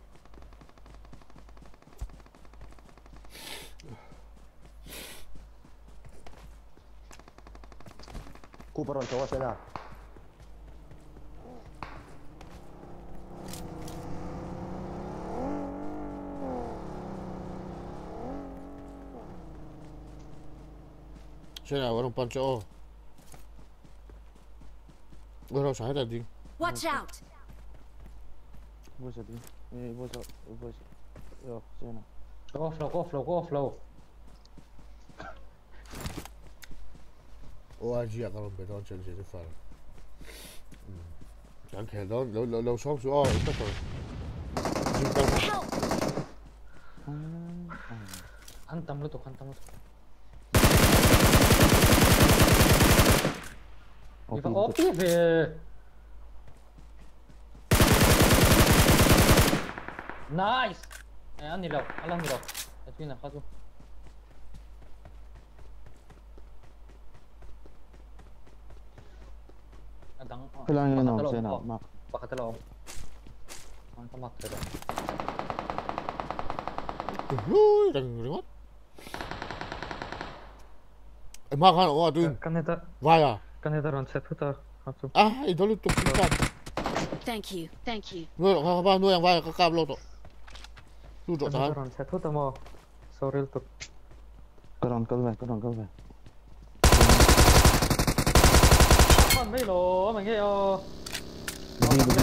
ku paron cowok Sena saya nak orang panco orang saya tadi Watch out! Bos tadi. Eh, bos bos. Yo, sana. Go flow, go flow, go flow. oh aji akan betul jadi jadi far jangan kayak lo lo lo lo song su oh itu tuh Help! Antam lu tuh, antam lu tuh. Iba opi be. Nice. Eh, ani law, alang law. Ito na kaso. Adang. Kailangan yun ako, sana. Mak. Baka talaw. Ang tamat ka. Ui, đừng đừng mất. Em mang hàng của tôi. Kaneta, Vai à? kaneta ron set huta. Kaso. À, ini dulu tuh kita. Thank you, thank you. Nuôi được apa nuôi yang vai ke kap lo tuh. Lu tuh Kaneta tahan. ron set huta mo. Sorry tuh. Cái đòn câu về, cái đòn câu về. Con mấy lô mà nghe yo. Đi đi đi.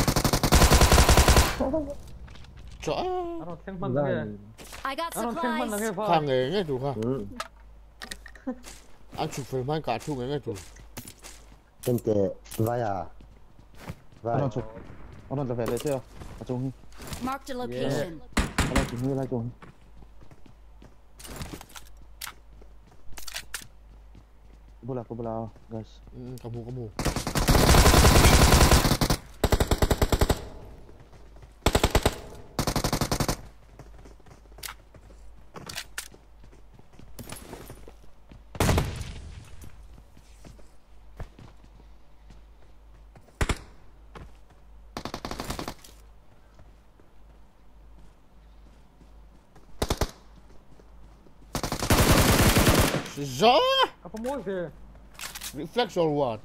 Chó. Ron thêm măng nghe. I got Ron thêm măng nghe supplies. phải. Khang nghề nghe tuh kha. ừ Anh chụp phim mang cả chung nghe tuh. em kể vai à Cái vai đòn chụp. Cái đòn là về đây chưa? Ở chung. Marked a location. Cái đòn chụp như lai chung. Bola, bola, guys. Hmm, kamu kamu. Gió. Apa mau ke? Reflex or what?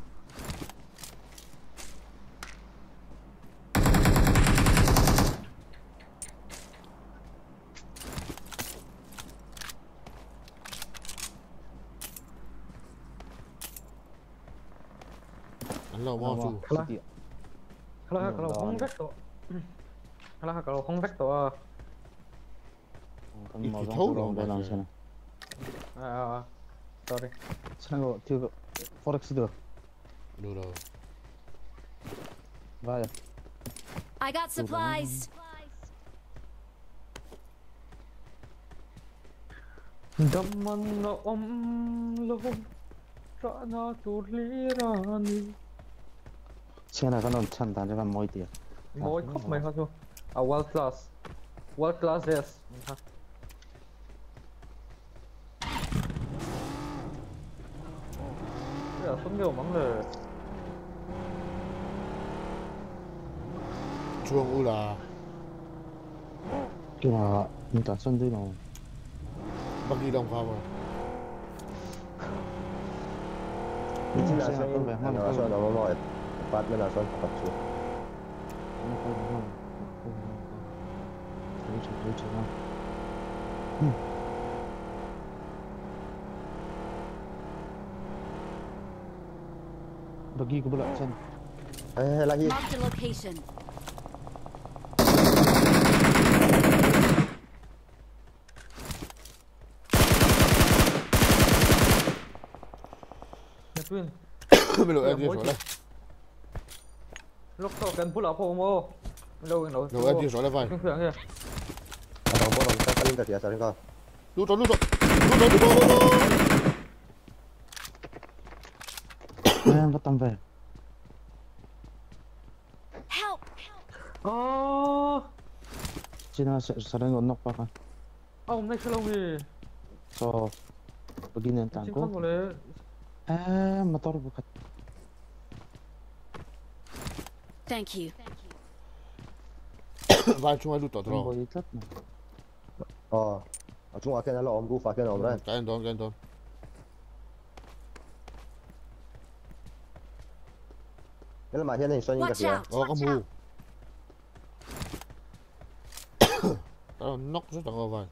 Hello, mau tu. City. Kalau kalau hong vek to. Kalau kalau hong vek to ah. Kan mau dong dong đây làm xem. Ah, sorry. Sang go tiêu forex được. Được rồi. Vai. I got supplies. Daman na om lo. Rana tulirani. Xem là cái đòn chăn tàn cho bạn mỗi tiền. Boy khóc mày hả chú? À world class. World class yes. Bây giờ xuống nhiều mắng rồi. Chuông u là Cái là mình cả sân đây nào. bác đi đồng khao mà. Ini Saya nasa akan bayar, ano mana aso kalau- ano mo eh. Apartment aso kapatsu. Ano ko ba? Diretso, diretso lang. Bagi ko bala saan? Eh lagi. Marked a location. Nhật Tuyên. Mình lội đi rồi đây. Lúc sau cần pull up po mo. Lâu lâu. Lội đi rồi đây vậy. Phương phương kìa. Atong po nang kakalin ka siya sa rin ka. Lút rồi, lút rồi. Lút rồi, lút rồi, lút rồi. Ayan, ba't ang bayar? Help! Ờ. Sino sa sarang unok pa ka? Ông này sao lâu gì? So, bagi na yung Chính tangko. xác rồi đấy. Ah, motor bukat. Thank you. Vai chung ai lút rồi Ang rồi. boy itlat na. Oh. Achung akin alo om roof akin om ran. Cái anh đón, cái anh đón. Kailan ma hiyan son ka Watch siya. out! Ờ, có Watch mù. out! Tao knock rất là ngon vậy.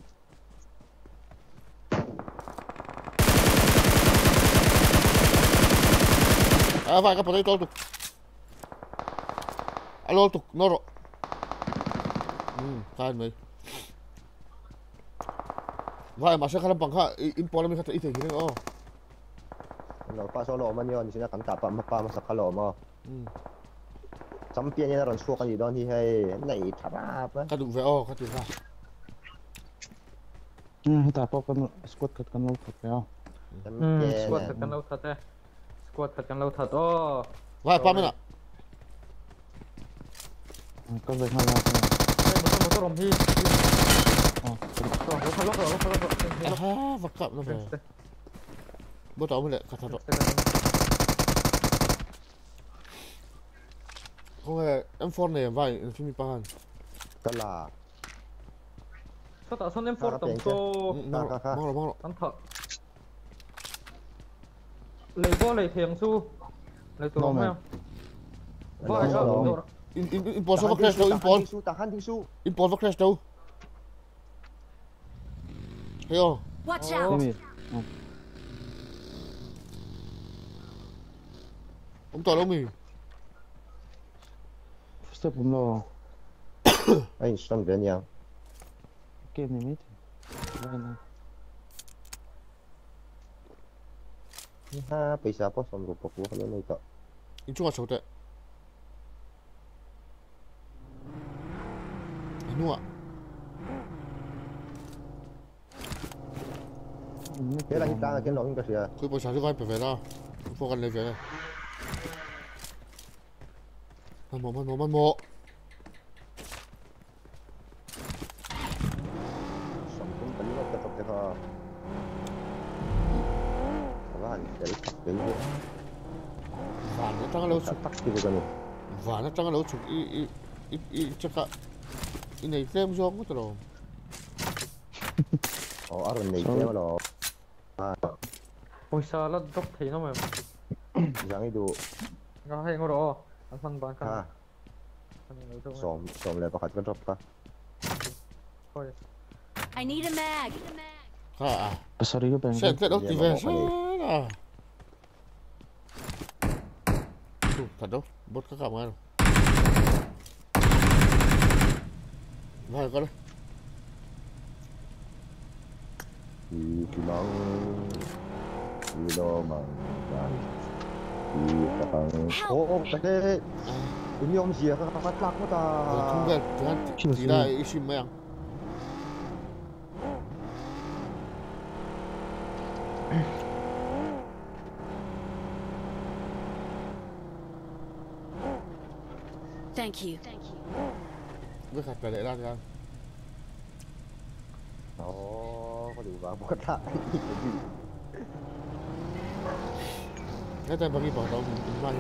À, vai, cái potato tu. Alo tu, noro. Hmm, kain mai. Vai, masa kalam pangka impor mi kata ite gini oh. Ano pa solo man yon sina kan tapa mapa masakalo mo. Hmm. Champion niya ron suka ni don hi hay nai tharap. Kadung ve oh, kadung va. Hmm, hita po kan squat kat kan lo kat ya. Ừ, squat thật cần lâu thật đấy. Squat thật cần lâu thật. Ồ. Vai, pa mina. Kan bayar na lang. Đây một con một con rồng hi. Oh, Rồi, lúc lúc rồi, lúc lúc rồi. Ah, vakap na ve. Bo tao mi le kata ro. Không hề, em phone này vai, phim mi pan. Kala. Sao tạo son em phốt À, tổng tiền số Mang ha, ha. rồi, mang rồi. ăn thợ. Lấy vô lấy thiềng su. Lấy tổ Đâu không mà? em? Vai Đâu đó, mà? đâu đó. In in import sao crash đâu, import. Tahan din su. Import va crash đâu. Thấy không? Watch Oh. out! Simi. Ông tỏ đâu mình. Step um lo. Ay son ben yang. Game ni mit. Bayar na. Ha paisa po som rupo ko kalo na ito. In chung chau te. Anu à? Kailan kita nga kin long ka siya. Khui po sa vai pe ve da. Phôกันเลยve. Man mo, man mo, man mo. Som kun palingot ka tok ka. Awan, dari dari. Và nó trăng lâu Sa chụp, tak ti ko gani. và nó trăng lâu chụp i i i i chắc cả. I này thêm vô có rồi. Oh, aron nei Sorry. kaya lo. Ah, Ôi sao nó dốc thì nó mà. yang idu Nó hay ngồi đó. Ăn phân bán ha căn. Ăn lấy thôi. som som le pakat ka drop ka. Thôi. I need a mag. À à. Pasari ka bayar. Sẽ sẽ đâu Dạ, thì mà về bỏ sẽ đi. à. Đủ, thật đâu, bớt các cảm ơn. Vai con đây. Di kimang di lo mang dan di kakang. Oh, oh, tadi ini om sia ka kapatlak mo ta. Không gần, chẳng Chưa thì gì. đây ý xin mày. Thank you. Với khát về lệ ra thì ăn. Oh, ko di ba mo kata. Ngay tay bagi bảo tao mình tính mai.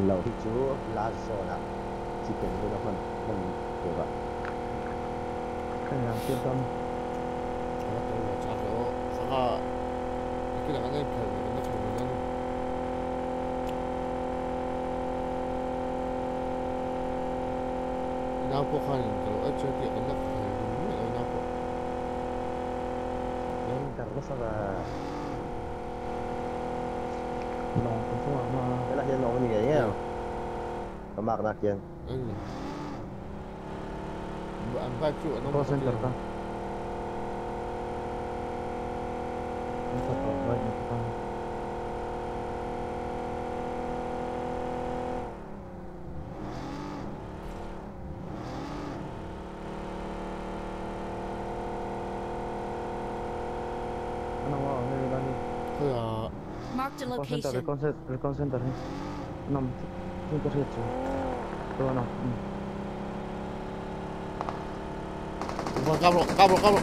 lâu thì chú lá sò là chỉ cần như nó phần phần kiểu vậy cái làm yên tâm 자, 저 사가 이렇게 나가는 편이거든요. 저는 나포하는 대로 어차피 끝났고 하는 나포. nhưng càng sao là lòng cũng không mà cái là hiện nó như vậy nhá có mặc đặc tiền 응. 안 밟죠. 너무 có center ta center baik kita Anong wow, ini lagi. 그야 Marked a Recon center, location. recon center, recon center nih. Enam, center situ. Tuh enam. 이번 까불어 까불어 까불어.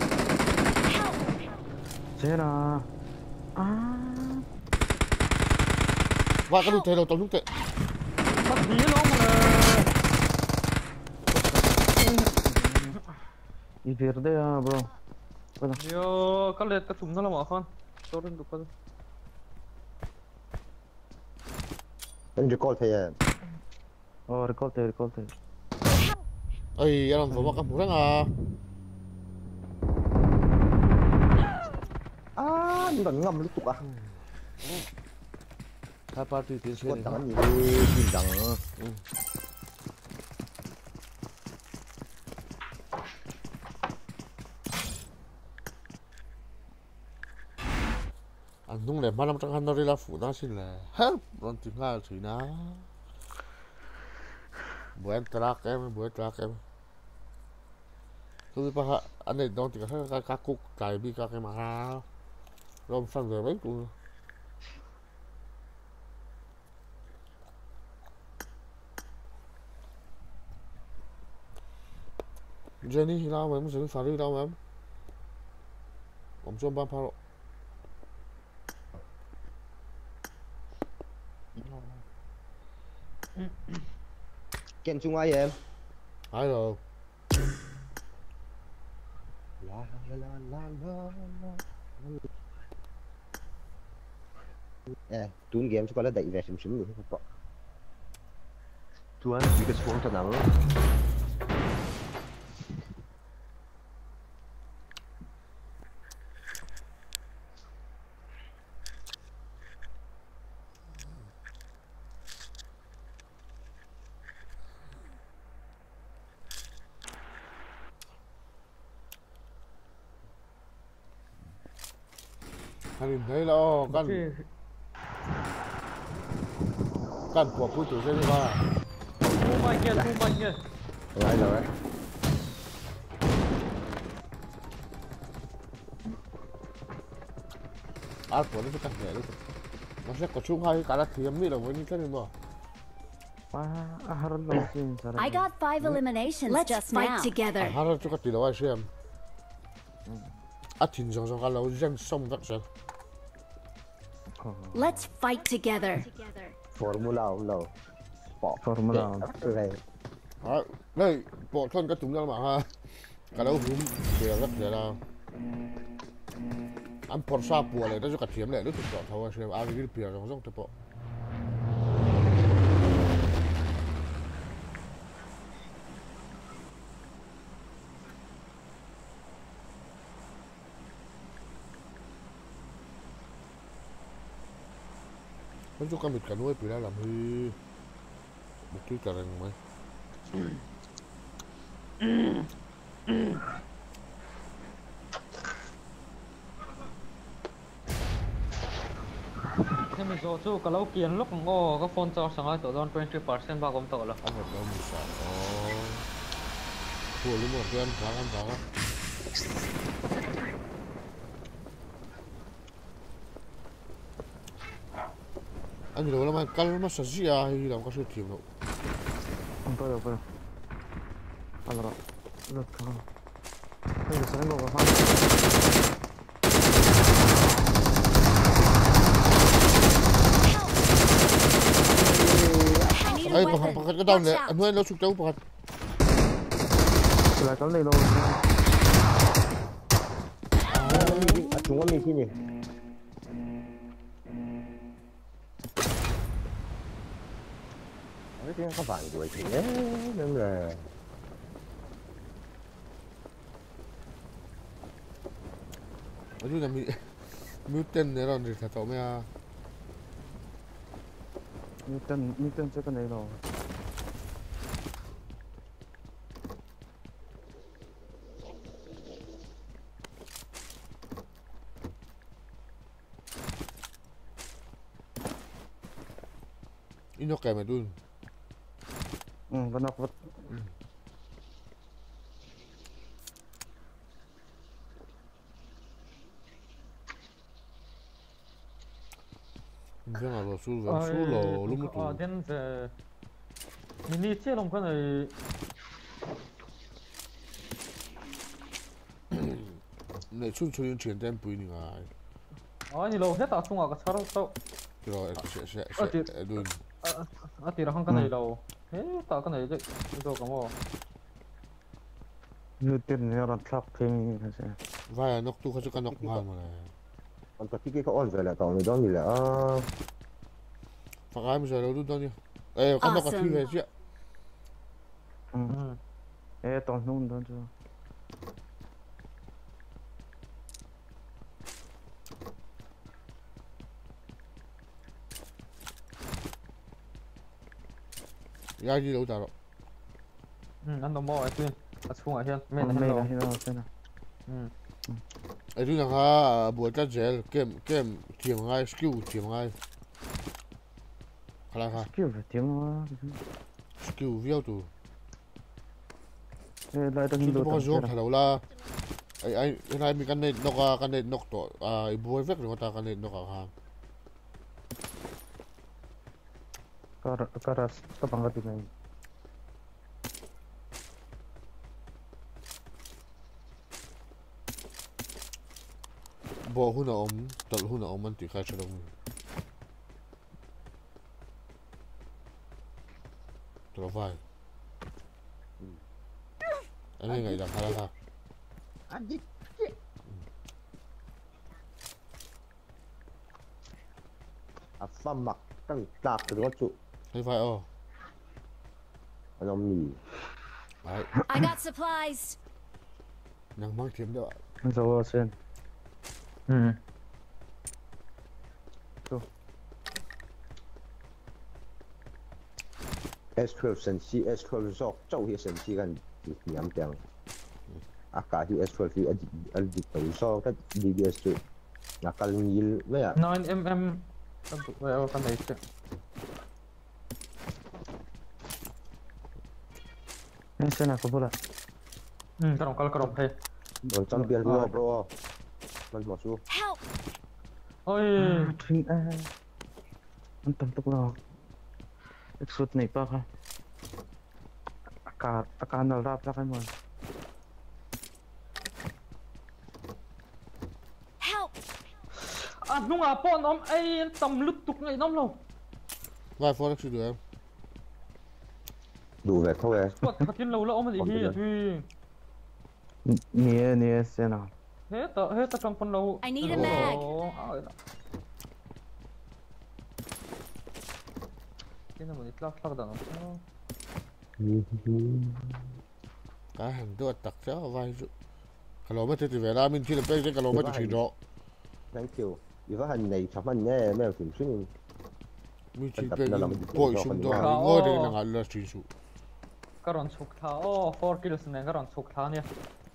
Sena. Ah. 와 cái thế đâu tao lúc tệ. Bắt bí nó mà. I verde ya, bro. Yo, các liệt các chúng nó là mỏ con. Tôi đừng được con. anh recall thì Oh, recall teh, recall teh. 어이 야랑 뭐 막아 뭐랑아. à nhưng còn ngâm lúc tục à 다 파티 tiến quất trên. đắng gì nhìn đắng 안 동네 마람장 한 날이라 부담실래. 헬, 넌 팀가 주나. Buat terak em, buat terak em. Tôi bảo anh này đón thì các các cục cài bị các cái mà rom phân rồi mấy cũng Jenny nào mà em xử phá đi đâu mà em ông cho ba phá kiện chung ai em ai rồi la la la la la la eh tuôn game cho con là đẩy về súng súng rồi không có tuôn bị cái xuống cho nắng anh thấy lo căn căn của cuối tuổi trên ba Thu mạnh kìa, thu mạnh kìa. rồi rồi 알 거는 좀 같네. 맛있고 중하게 깔아드립니다. 뭐 이렇게는 뭐. Ah, harus langsung cara. I got five eliminations Let's just fight now. together. 하나 쭉 같이 나와 시험. 아 딘정정 갈라고 좀 썸닥션. Let's fight together. formula lâu bỏ Formula. về 아, 네, 뭐 전 같은 거 막. 갈라고 좀 내가 내가 anh còn xa bùa này nó cho cả chiếm này nó thực chọn thôi xem ai biết bìa trong dòng tập bộ nó cho camit cả nuôi bìa làm hơi một chút cả rằng mấy Thế mình rồi chú cả lâu kiến lúc ngô có phone cho sáng ai tổ don twenty percent bao gồm tổ là anh hợp đồng một sản ồ thua lúc một cái ăn khá ăn khá anh rồi lắm anh cắt nó sạch gì à hay làm có sự thiếu đâu Apa ya, apa? Kalau udah kalau ini biasanya gua paham. I need Ê, bà khăn cái đau này, anh nói nó sụp cháu bà khăn. Là có này đâu. À, chúng có mình khi nhỉ? Cái tiếng các bạn đuổi thì đấy, nên là Nói chung là mình Mutant này là thật tỏ mẹ à. Mutant, Mutant sẽ có này đâu. Ini kayak medun. Hmm, benar bet. Mình là vào xuống vào xuống lò lúc Ờ, đến giờ mình đi chia lòng cái này. này xuống xuống những chuyện tem bùi này. Ờ, thì lâu hết ta xuống à cái sao đâu. Rồi sẽ sẽ sẽ đun. À, thì là không cái này đâu. Thế ta cái này chứ, đâu có mà. Mutant này là tháp thêm thế. Vai nóc tu cái cái nóc mal mà này. còn tất cái có ổn rồi là còn người đó như là Phải ai bây giờ đâu đun đâu nhỉ? Ê, cái nóc cái thứ này chứ. Ừ. Ê, toàn nôn đó chứ. Ya gì đâu chả đâu. Ừ, ăn đồ mò ấy tuyên. À, xuống ở hiên, mẹ Mẹ này là hết hiên thế nào. Ừ. Ê, tôi nói ha, buổi chắc gel, game game tiệm ngay, skill tiệm ngay. Khai ha. Skill phải tiệm mà. Skill viêu tu. Ê, lại đang Chúng đồ. tôi có dùng thay đầu là. Ai ai, cái này mình cái này nóc cái này nóc to, à, buổi vét rồi ta cái này nóc hàng. Karas, karas, kebangat ini. Bỏ hôn ống, tận hôn ống anh tự khai cho đông. Tụi vai. Anh ấy ngày làm hai là anh gì à phàm mặc căng tạc từ con trụ thấy vai ồ. anh ông mì Đấy, I got supplies. nàng mang thiếm đó. Rồi sen. Ừ. S twelve 神器 S twelve 做做些神器กัน兩點啊假如 S twelve 一一啲對手得 D B S 最嗱近二咩啊 nine millimeter. Vậy cái này chứ. Ini sen aku pula. Ừ, cái đồng cái đồng hay. rồi trong biên bro bro mình bỏ xuống Help! Ôi, Ting ah. Antam tu pula. Exot ni pa ka. Aka akan al rap lah kan mon. Help! à lúc nào bọn nó ấy tầm lướt tục ngày năm lâu. Vai phó được sự được em. đủ về thôi à Quật thật lâu lâu mà gì hi à thôi. Ni ni sen ah. Hết tờ hết tờ trong phần lâu. I need a mag. Cái này mình lắc lắc đằng nó. Cái hàng tôi tặc chéo vai chứ. Kalau mà thế thì về ra mình chỉ là bây giờ kalau mà chỉ rõ. thank you如果係你十蚊咧咩條村 mình chỉ bây giờ bội xuống đó ngồi đây là ngã là chuyển số. Cái ròn sụt tháo, four kills này cái ròn sụt tháo nha.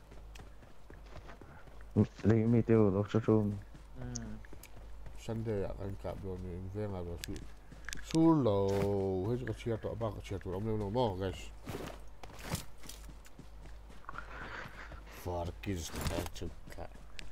Lagi mi tiêu lo cho cho. Sunday akan cặp rồi mình về ngã rồi số. Số lâu hết cái chia tọa ba cái chia tọa ông đâu mà guys. Four kills này chụp cả.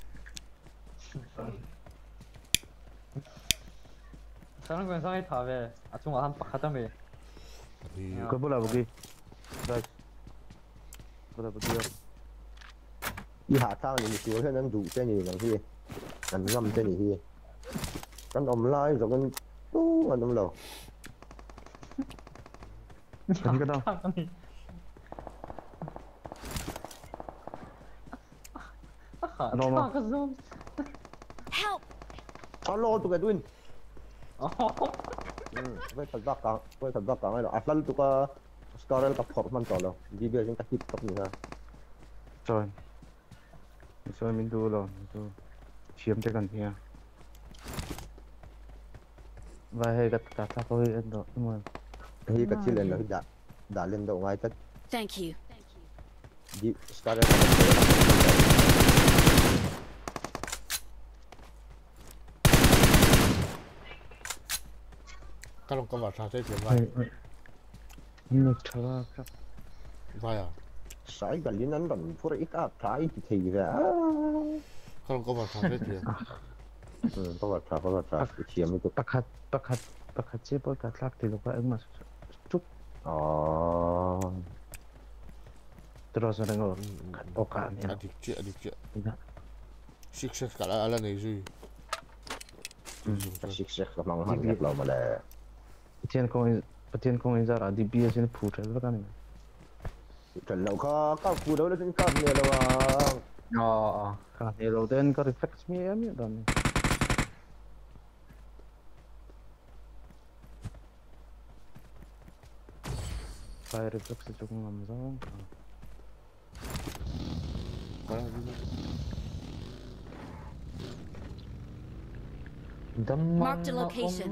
Sáng nay sáng nay thả về, à chúng ta ăn bạc hết rồi. Thì Kau pula pergi. Guys. Pula pergi. 以下生你少聽緊做聲嘢咁先，人啱聲嚟先，咁我唔拉就咁都揾咁路。 Cần cái đâu? Đâu đâu? Help! Alo tụi cái twin. Với thật vác cả, với thật vác cả này là Atlan tụi cái Scarel tập hợp man tao rồi. Đi bây giờ chúng ta hit tập như thế. Rồi. Rồi mình đu rồi, đu. Chiếm cho gần kia. Và hay gật cả các tôi ăn rồi, nhưng mà Hi cái chi lên là đã đã lên đâu ngay tất. Thank you. Di Scarel. Các ông có vào sao thế chuyện vai nhưng chờ các vai à Sai cái liên anh vẫn phụ ít áp trái thì thì ra. các ông có vào sao thế chuyện Ừ, có vật có vật cái chiếm tụi. bác hạt bác hạt bác hạt chế bớt cả lắc thì lúc ấy mà chút Ờ. terus ada ngor oka ni adik cik adik cik tidak sukses kat ala ni Zui Sik sik memang hangat lah malah. Petian kong petian kong izar di bias ini putra kan ni Trần Lậu kho các phụ đâu lên con nhiều đâu à. Ờ. kan ni lo den ka reflex mi em ni dan fire reflex cukup ngamzang Marked a location.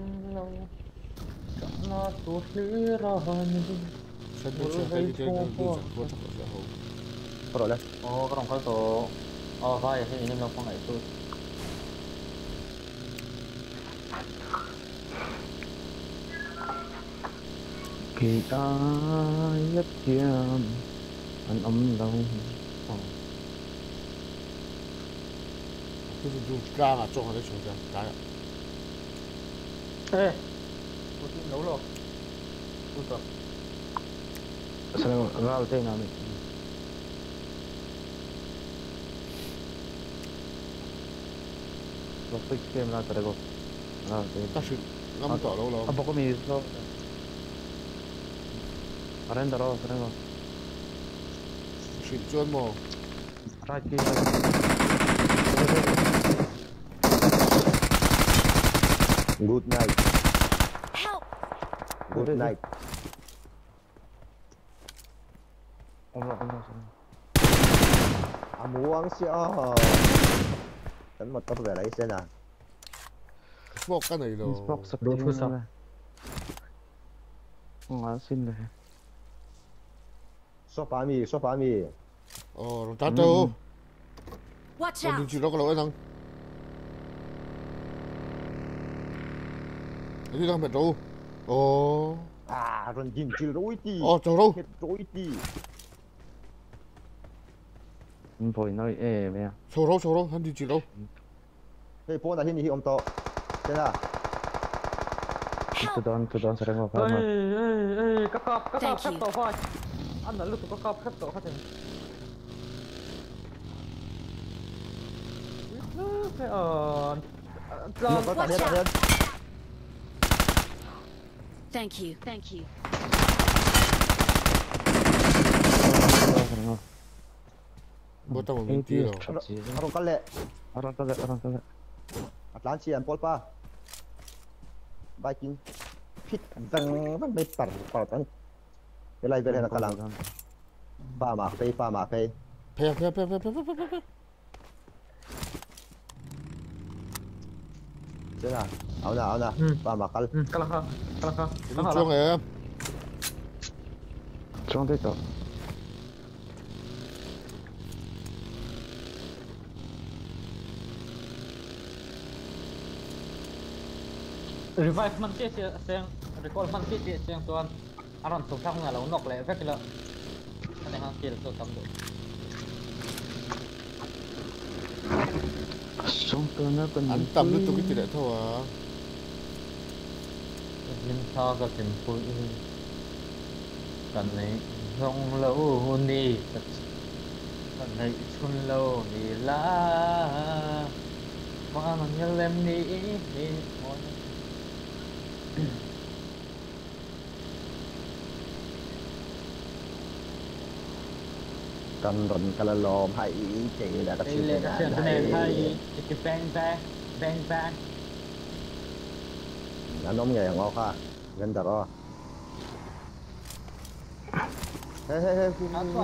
saya tu saya dia dia dia buat apa saya tahu Rồi lên. Ồ, cái đồng khởi tổ. Ờ, vai thì nên nó không lại tôi. kita yat kiam an om long 就是用杆啊撞在球上杆 Ê, tôi tin đấu rồi. Tôi sợ. senang ral te nami lo fix game la terego ral te 但是那么早了了 apa ko mi so arenda ro terego 是专门 raki Good night. Help! Good night. Allah Allah À muốn xíu. Tấn một tóc về lấy xem nào. smoke cái này rồi Xbox sập Đối tim phương sao? rồi. Ngã xin rồi. Số phá mì, số phá mì. ờ rồi tao đâu Watch còn out! chỉ đó có lỗi thằng đi đâu mệt đâu ồ À rồi nhìn chỉ rối đi. ồ trời đâu Hết rối đi. Mình vội nói ê mẹ. sâu đâu sâu đâu hắn đi chỉ đâu Hey, phone là hiện hi ông to. Xem nào. Itu don itu don sering Ê, ngomong. ê, ê, các cọp, các Thank cọp khép you. tổ thôi. Ăn là lúc các cọp khép tổ thôi. Thế ờ... Có tàn hết, tàn hết. Thank you. Thank you. Sering ngomong. buat tahu mimpi lo Orang kale. Orang kale orang kale. Atlantian Polpa. Viking. Fit dang dang mấy tần vào tấn. Cái này về đây là cả làng. Pha mà phê, pha mà phê. pe pe pe pe pe pe pe pe Thế nào? Áo nào, áo nào. Ừ. Pha mà call. Ừ, các lăng khăn, các lăng khăn. ini chuang em Trong thế đó. Revive man kia siya, siyang, recall man kia siya, siyang tuan. Aron, susang nga lang, unok le, efek kila. Ano yung kill, so tamdo. Trong tôi nó còn anh tầm nó tôi cái tiền thôi à Linh tho ka kim pui. Kan này, rong lâu ni. Kan này, chun lâu ni la. Mà mang nhớ lem ni. Cần rộn cả là lòm hay chỉ là các Đây chuyện là các chuyện này này hay cái bang bang bang bang. Nó nóng nghề ngon ha, gần đó rồi. Hey hey hey.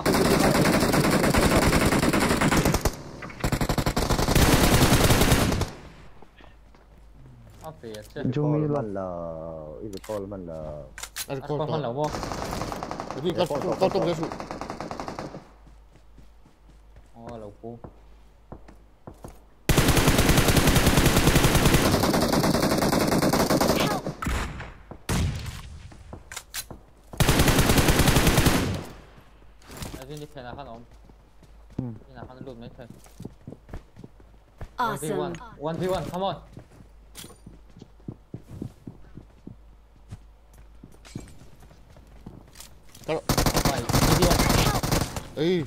Apa ya? Jumi Call lah. man là, itu call man là. Ada Kau kau mana mau? Tapi kau kau tu bersu. Oh, lupa. Ini kena kan om? Hmm. Ini nak kan loot mai thôi. Awesome. one v one, come on. Kalau Baik, ini dia. eh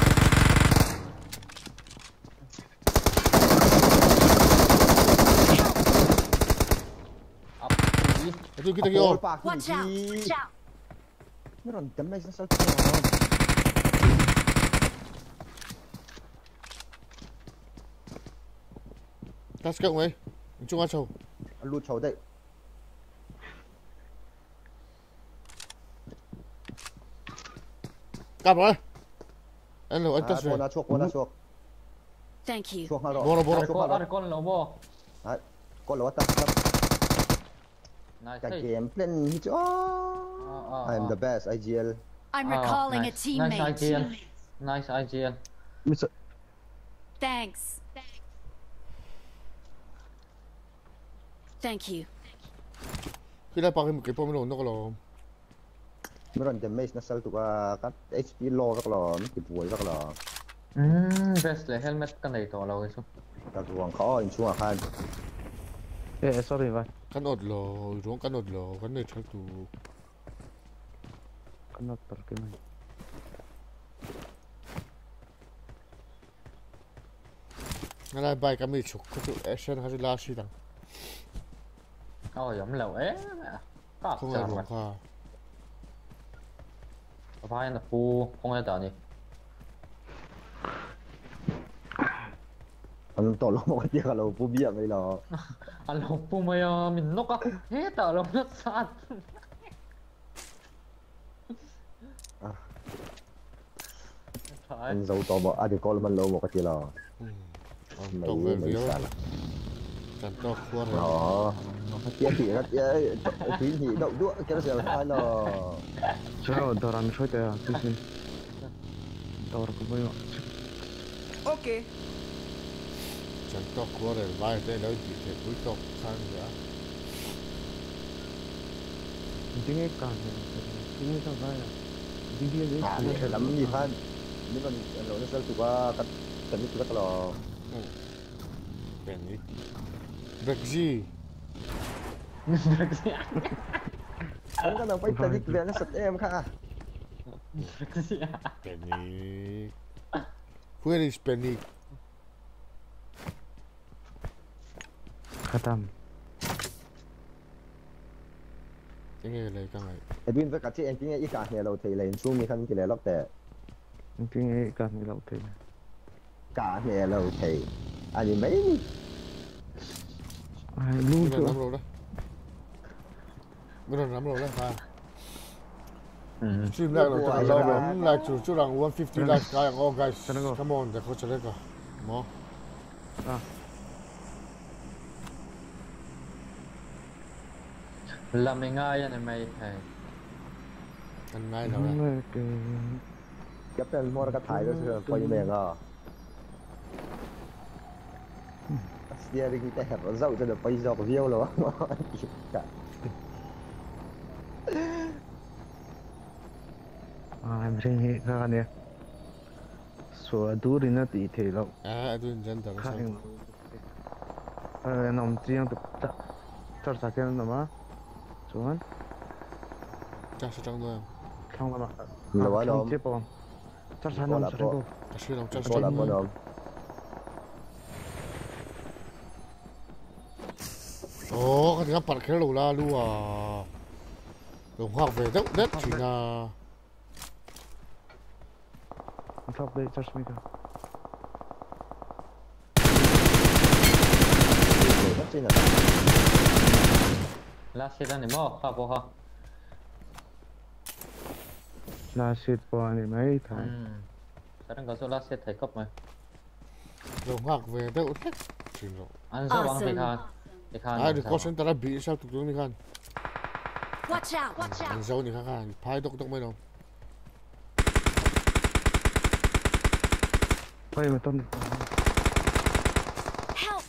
Up. itu kita kira. Watch out! Watch out! Nó còn chấm đây nó sao Ta sẽ mày. Chúng ta chầu. lút chầu đây. Cặp rồi. Anh lo anh ta À, sẽ. cô đã chuộc, cô đã chuộc. Thank you. Chuộc nào rồi. Bora bora. Ada con, ada con low mo. Đấy, cô lỗ tập tập. Nice. Cái Hey. game plan hit. Oh, Ah, ah, I'm ah. the best I G L. I'm Ah, recalling nice. a teammate. Nice I G L. Nice I G L. Thanks. Thank you. Khi đã pakai một cái pom nó có lo. Nó còn damage nó sao tụi các H P low các lo, nó kịp vuổi các lo. Hmm, best le helmet kan dai to law isu. Các ruộng khó in xuống khan. Eh, sorry, Vai. Kan od lo, ruang kan od lo, kan ni thak tu. Cannot pergi main. Ngalai bai kami chuk, tu action hari last sih tang. Oh, yum law eh. Ka Không cha ai ma. ruang kha. Apa yang pu không ai tani. Anh tổ lỗ một cái là phù biếng vậy là. Alo pu maya min nok ah. Eh ta lo na sat. Phải. Anh giàu to bỏ, à thì con mình lỗ một cái là. Tong Mấy về mấy video. sao? Kan to kuat. Đó, cái kia thì nó kia, thì thì đậu đũa cái nó sẽ là hai là. Saya orang saya ya, sini. Orang aku punya. Okay. Kan to kuat rồi, bai thế nói gì thì cuối to sang nữa. Ini kan, ini tak saya. Ini dia dia. À, nó lắm gì hơn. Nhưng mà nó nó sẽ tụi các cái cái các là. Penny. Brexit. Anh có nào phải tự đi về nó sạch em kha. Penny. Where is Penny? Khatam. Cái nghe này căng này. Edwin với cả chị em kia ít cả nhà đầu thì lên xuống mi khăn cái này lót tệ. Ini kan ni laut ini. Cả nhà đầu thì anh đi mấy Ah, Cái lu này tu. nắm rồi đấy. Cái này nắm rồi đấy pha. Stream lại rồi, tao lâu rồi. Like chủ chủ rằng one fifty like guys, all guys. Come on, để có chơi cái. Mo. Làm mình ngay này mày thầy. Anh ngay nào đấy. cái tên mua ra cái thái đó rồi coi như mẹ ngờ. Steering cái hẹp nó dậu cho được bây giờ có view rồi. Ah, macam ni kan ya. So dur ini ti ti lo. À, tôi dân tao sao? Kan. Eh, nom jiang tu tak. Cer sakit nama. Cuman Chắc sẽ trong thôi. không lama. Là quá đâu. Chế bom. Cer sana nam seribu. Chắc sẽ trong chắc sẽ Có làm trong. có đâu. Ồ, cái thằng bắt cái lù la lu à. Đồng học về đất đất chỉ là. On top they touch me. Last hit anh mo, ha po ha. Last hit po anh mấy thằng. Sao đang có số last hit thấy cấp mày. Rồi hoặc về đâu hết. Chìm rồi. Anh sao bằng thì khan. Thì khan. Ai được có sân ta bị sao tụi chúng đi khan. Watch out, watch out. Anh dâu đi khan khan, phai độc độc mấy đâu. Quay mà tâm. Help.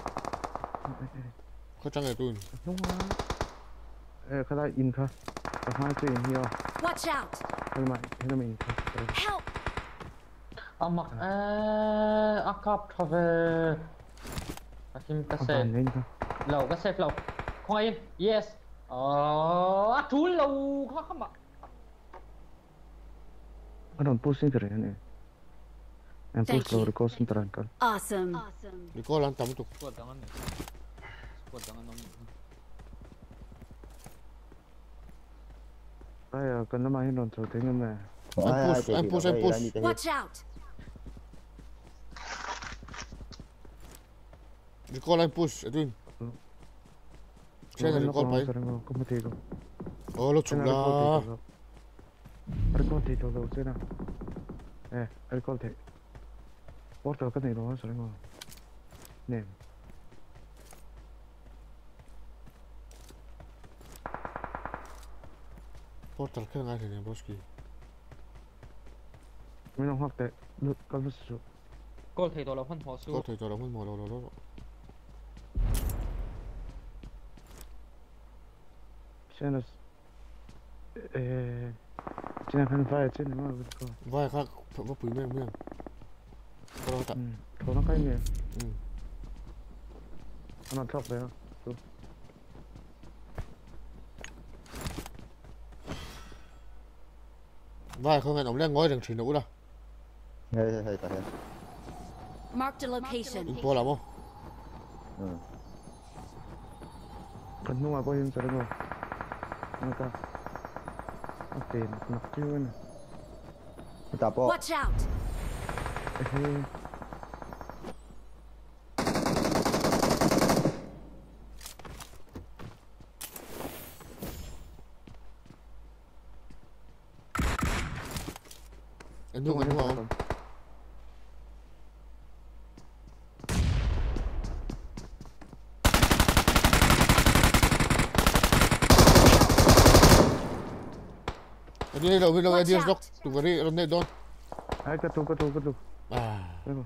Có chăng này tôi. Đúng rồi. Ê, cái đó in kha. Có hai chữ in here. Watch out. Cái này, cái này kha. Help. Ông mặc à, ác cọp thôi về. Akim cái xe. Lầu cái xe lầu. Không ai in. Yes. Ờ, chú lầu khó không ạ. I don't push into it, innit? And push lower the coast into the car. Awesome. Đi có lan tắm tục. Squad jangan nih. Squad jangan nom. Ay, kan nama hin ronto tingin na. Anh push, anh push, anh push. Watch out. Đi có lan push, Edwin. Xe này đi có phải. Không có tiền. Ồ, nó chụp ra. Anh có tiền đâu chứ nào. Eh, anh có tiền. Portal cái này đó sao ngon. Nè. Portal cái ngay thì boski. Mình không học tệ. Được, con mất số. Cô thấy tôi là phân hóa số. Có thể cho nó mỏ đâu đó. Xe nó eh chỉ là phần vai trên mà được không? Vai khác phải có quý miếng miếng. Có đâu tạ. Ừ, có nó cái miếng. Ừ. Nó top đấy. Vai không hẹn ông lên ngói rằng chỉ nụ đâu. Hey, hey, hey, hey. Marked a location. Info làm không? Ừ. Kan nung apa yang sering lo? Maka. Oke, nak cium. Kita po. Watch out. Eh. Anh Nhung, anh Nhung không? Ini lo bilo dia dok tu beri ronde don. Ai ka tu ka tu ka tu. Ah. Ano?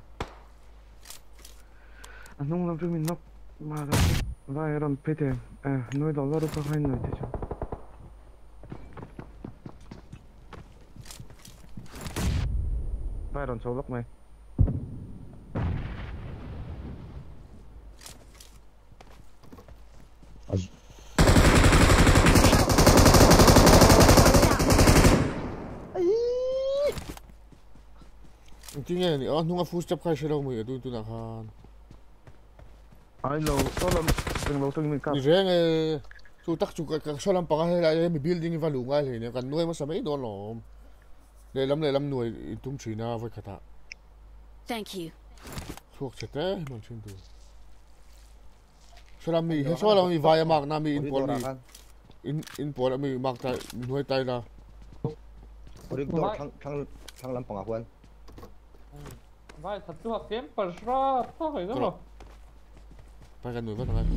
Anong lang tumin nok mara. Vai ron pete. Eh, noi dollar pa kain noi te. Vai ron solok mai. Tinggal ni, oh nunggu full step kaya siya mo itu itu nakhan. Ai lo, solam, ang lo tung min kap. Ni reng eh, tu tak juga solam pangah lah, mi building ni valu ngai ni kan nuai masa mai don lom. Le lam le lam nuai itum China vai kata. Thank you. Suak cete man chin tu. Solam mi, solam mi vaya mak na mi in pol mi. In in pol mi mak tai nuai tai la. Udah dor thang thang thang lam pengakuan. Vai thật tu học kiếm phần ra thôi đó rồi. Phải cái nuôi vẫn là.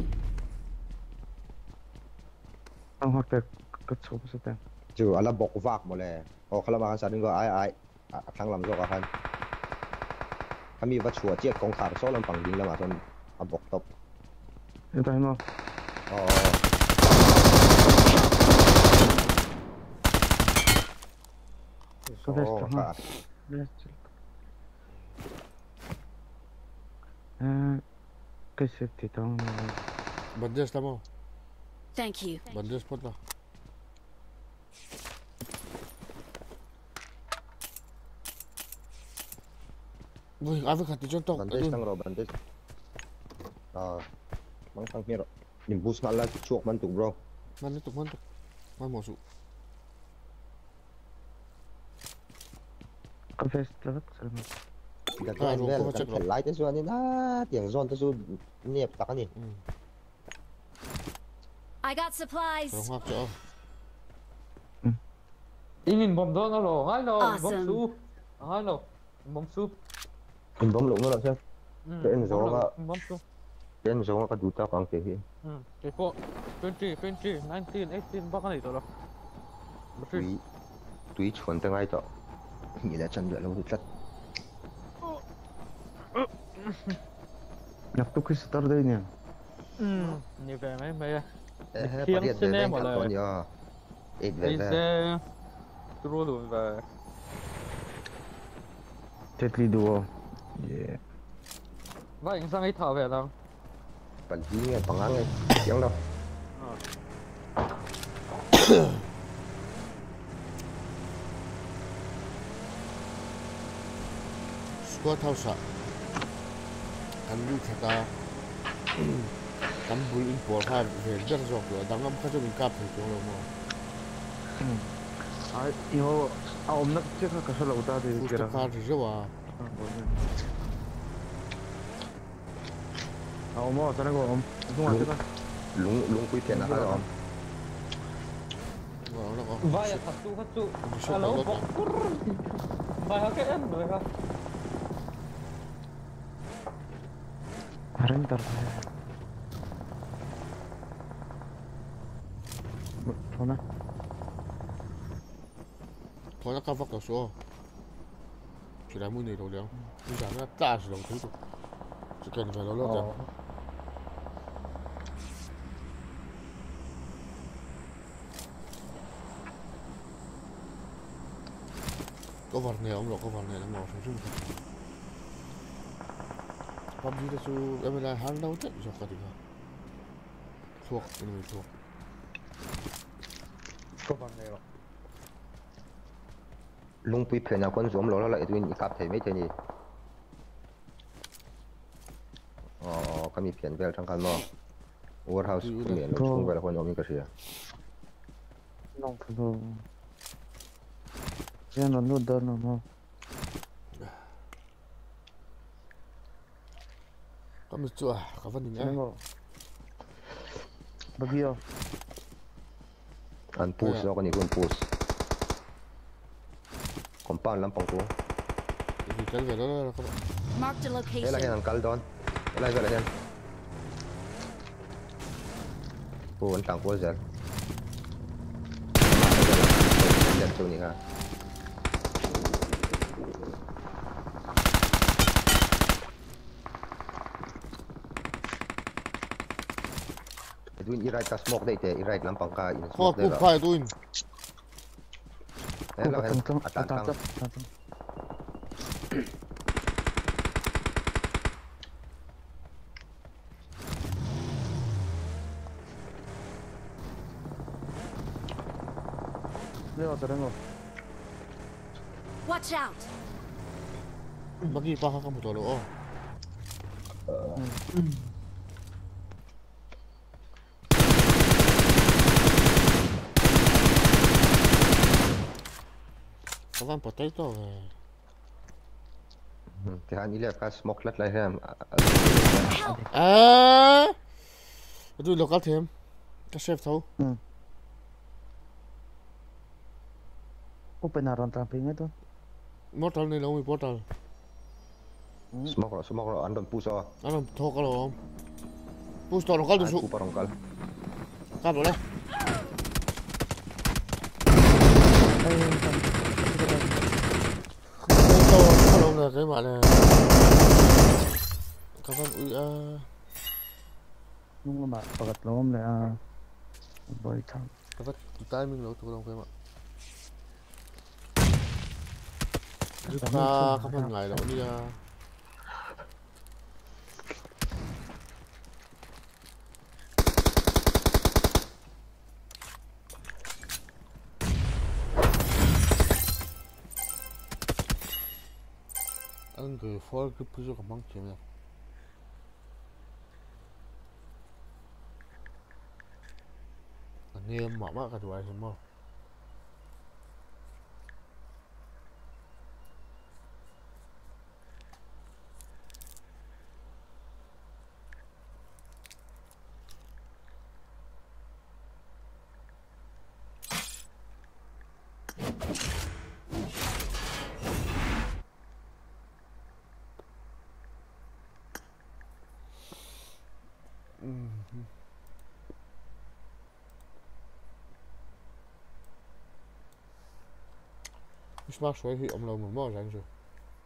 Ang hak te ka chop sa te. Chu ala bok vak mo le. O khala ma sa ding go ai ai thang lam zo ka han. Kami va chua chiat kong khar so lam pang ding la ma son a bok top. Ito tayo mo. Oh. So best ha. Best. Eh, cái safety tao mà. Bandes tamo. Thank you. Bandes pot lah. Wih, apa kata contoh? Bandes tang ro bandes. Ah, mang tang hero. Nimbus ngala chuok man tu bro. Mana tu mana tu? Mana masuk? Confess lewat selamat. Gak kan wel kan light itu ani na tiang zone tu niep tak ani. I got supplies. Rồi ngoắc chỗ. Ingin bom doon alo, halo, bom Awesome. su, halo, bom su. In bom lu ngalo siya. Pen zo nga. Bom su. Pen zo nga kaduta kang tehi. Hmm, kiko, twenty, twenty, nineteen, eighteen, baka nito lang. Tui tui chon te ngai to. Ngi la chan lo lu tlat. Nak tu kis tar dai ni. Hmm, như vậy mấy mày. Eh, Khiêng pariat xin de em den một kan lời. kon yo. Eight Bây ve. giờ, tôi luôn về. Tetli duo. Yeah. Vậy anh sang ấy thở về đâu? Pan hi nge pangang nge. Tiang lo. Squad thao sa. Kan lu chata. Kan bul in por ha về rất rõ rồi, đang ngắm khá cho mình cáp thì chỗ nào mà. Ah, iho a om nak cek ka sala uta de Phút kira. khá thì rất là. A om mo sana go om. Itu ngat ka. Lung lung pui tian na ka om. Rồi nó có. Vậy là thật su, thật su. Sẽ Alo, có bom. Vậy hả cái em rồi hả? Haran tar. Mana? Thôi nó cao vóc cả số. Chỉ là mũi này đầu đéo. Bây giờ nó ta chỉ đồng thứ thôi. Chỉ cần phải nó lót ra. Có vật này ông lộ có vật này nó ngồi xuống xuống. Pháp gì đó su em là hắn đâu chết cho cả đi cả. Thuộc cái này thuộc. Có bằng này rồi. Lung pui phe na kon zom lo la edwin i kap thei me te ni. Oh, kami pian vel thang kan mo. Warehouse kumien lo chung vel kon omi ka sia. Nong pho. Yan no no da no no. Kami chua, cả vấn đề Sana này. go. Bagyo. An push lo kan ikun push. Compound lampang tu. Thì cái về đó là các bạn. Marked a Ela location. hen an kal don. Ela vel hen. Oh, an tang ko zel. Zel tu ni ha. Edwin i right ka smoke dei te i right lampang ka in Khó smoke cũng dei. phải tôi. Ela hen Tang tang atang tang tang. tang. Leo sana go. Watch out. Bagi pa ka mo to lo. Các bạn bắt tay to. Thì hắn ile ka smoke lat lai hem. À. Tôi lo cả thêm. Cái chef thâu. Open aron tang pinga to. Mortal này lâu mới portal. Smoke ro smoke ro andon puso. Anh thâu cái lo. Push to nó cái An su. pu parong kal. Cắt rồi đấy. Cái to nó là cái bạn này. Các bạn ui à. Nung ma pagat lom le a. Boy thang. Các bạn timing lâu tụi cái bạn. Giúp ta các bạn ngày đó đi à. Anh cứ phơi cái pizza của măng chém này. Anh em mở mắt cái đuôi xem không? Ich mach schon hier am Laufen mal sagen so.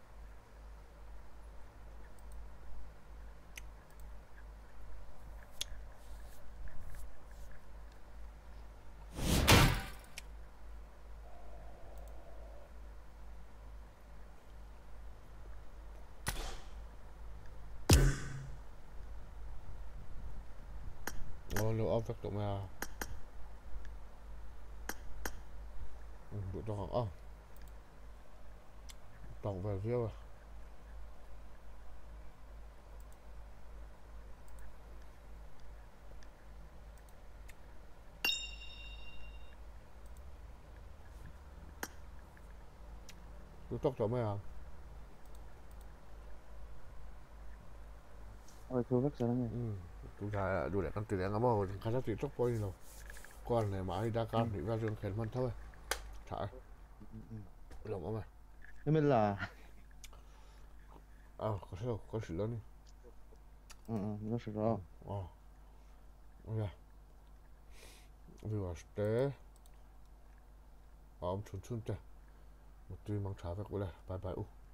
Oh, nur auf doch mal. Được rồi. À. Tổng về phía rồi. Tôi tóc cho mấy à? Ôi, tôi rất sợ nghe. Ừ. Tôi thấy đủ để con tiền ngắm màu khá là tóc bôi nào. Con này mà ai đã can thì ra trường khen mình thôi. Thả. Lòng ông ơi. Thế mình là À, có sao, có sự lớn đi. ừ, nó sẽ rõ. Ờ. Ok. Vìว่าste. Ông chun chun te. Một tuy mang trả về của đây. Bye bye.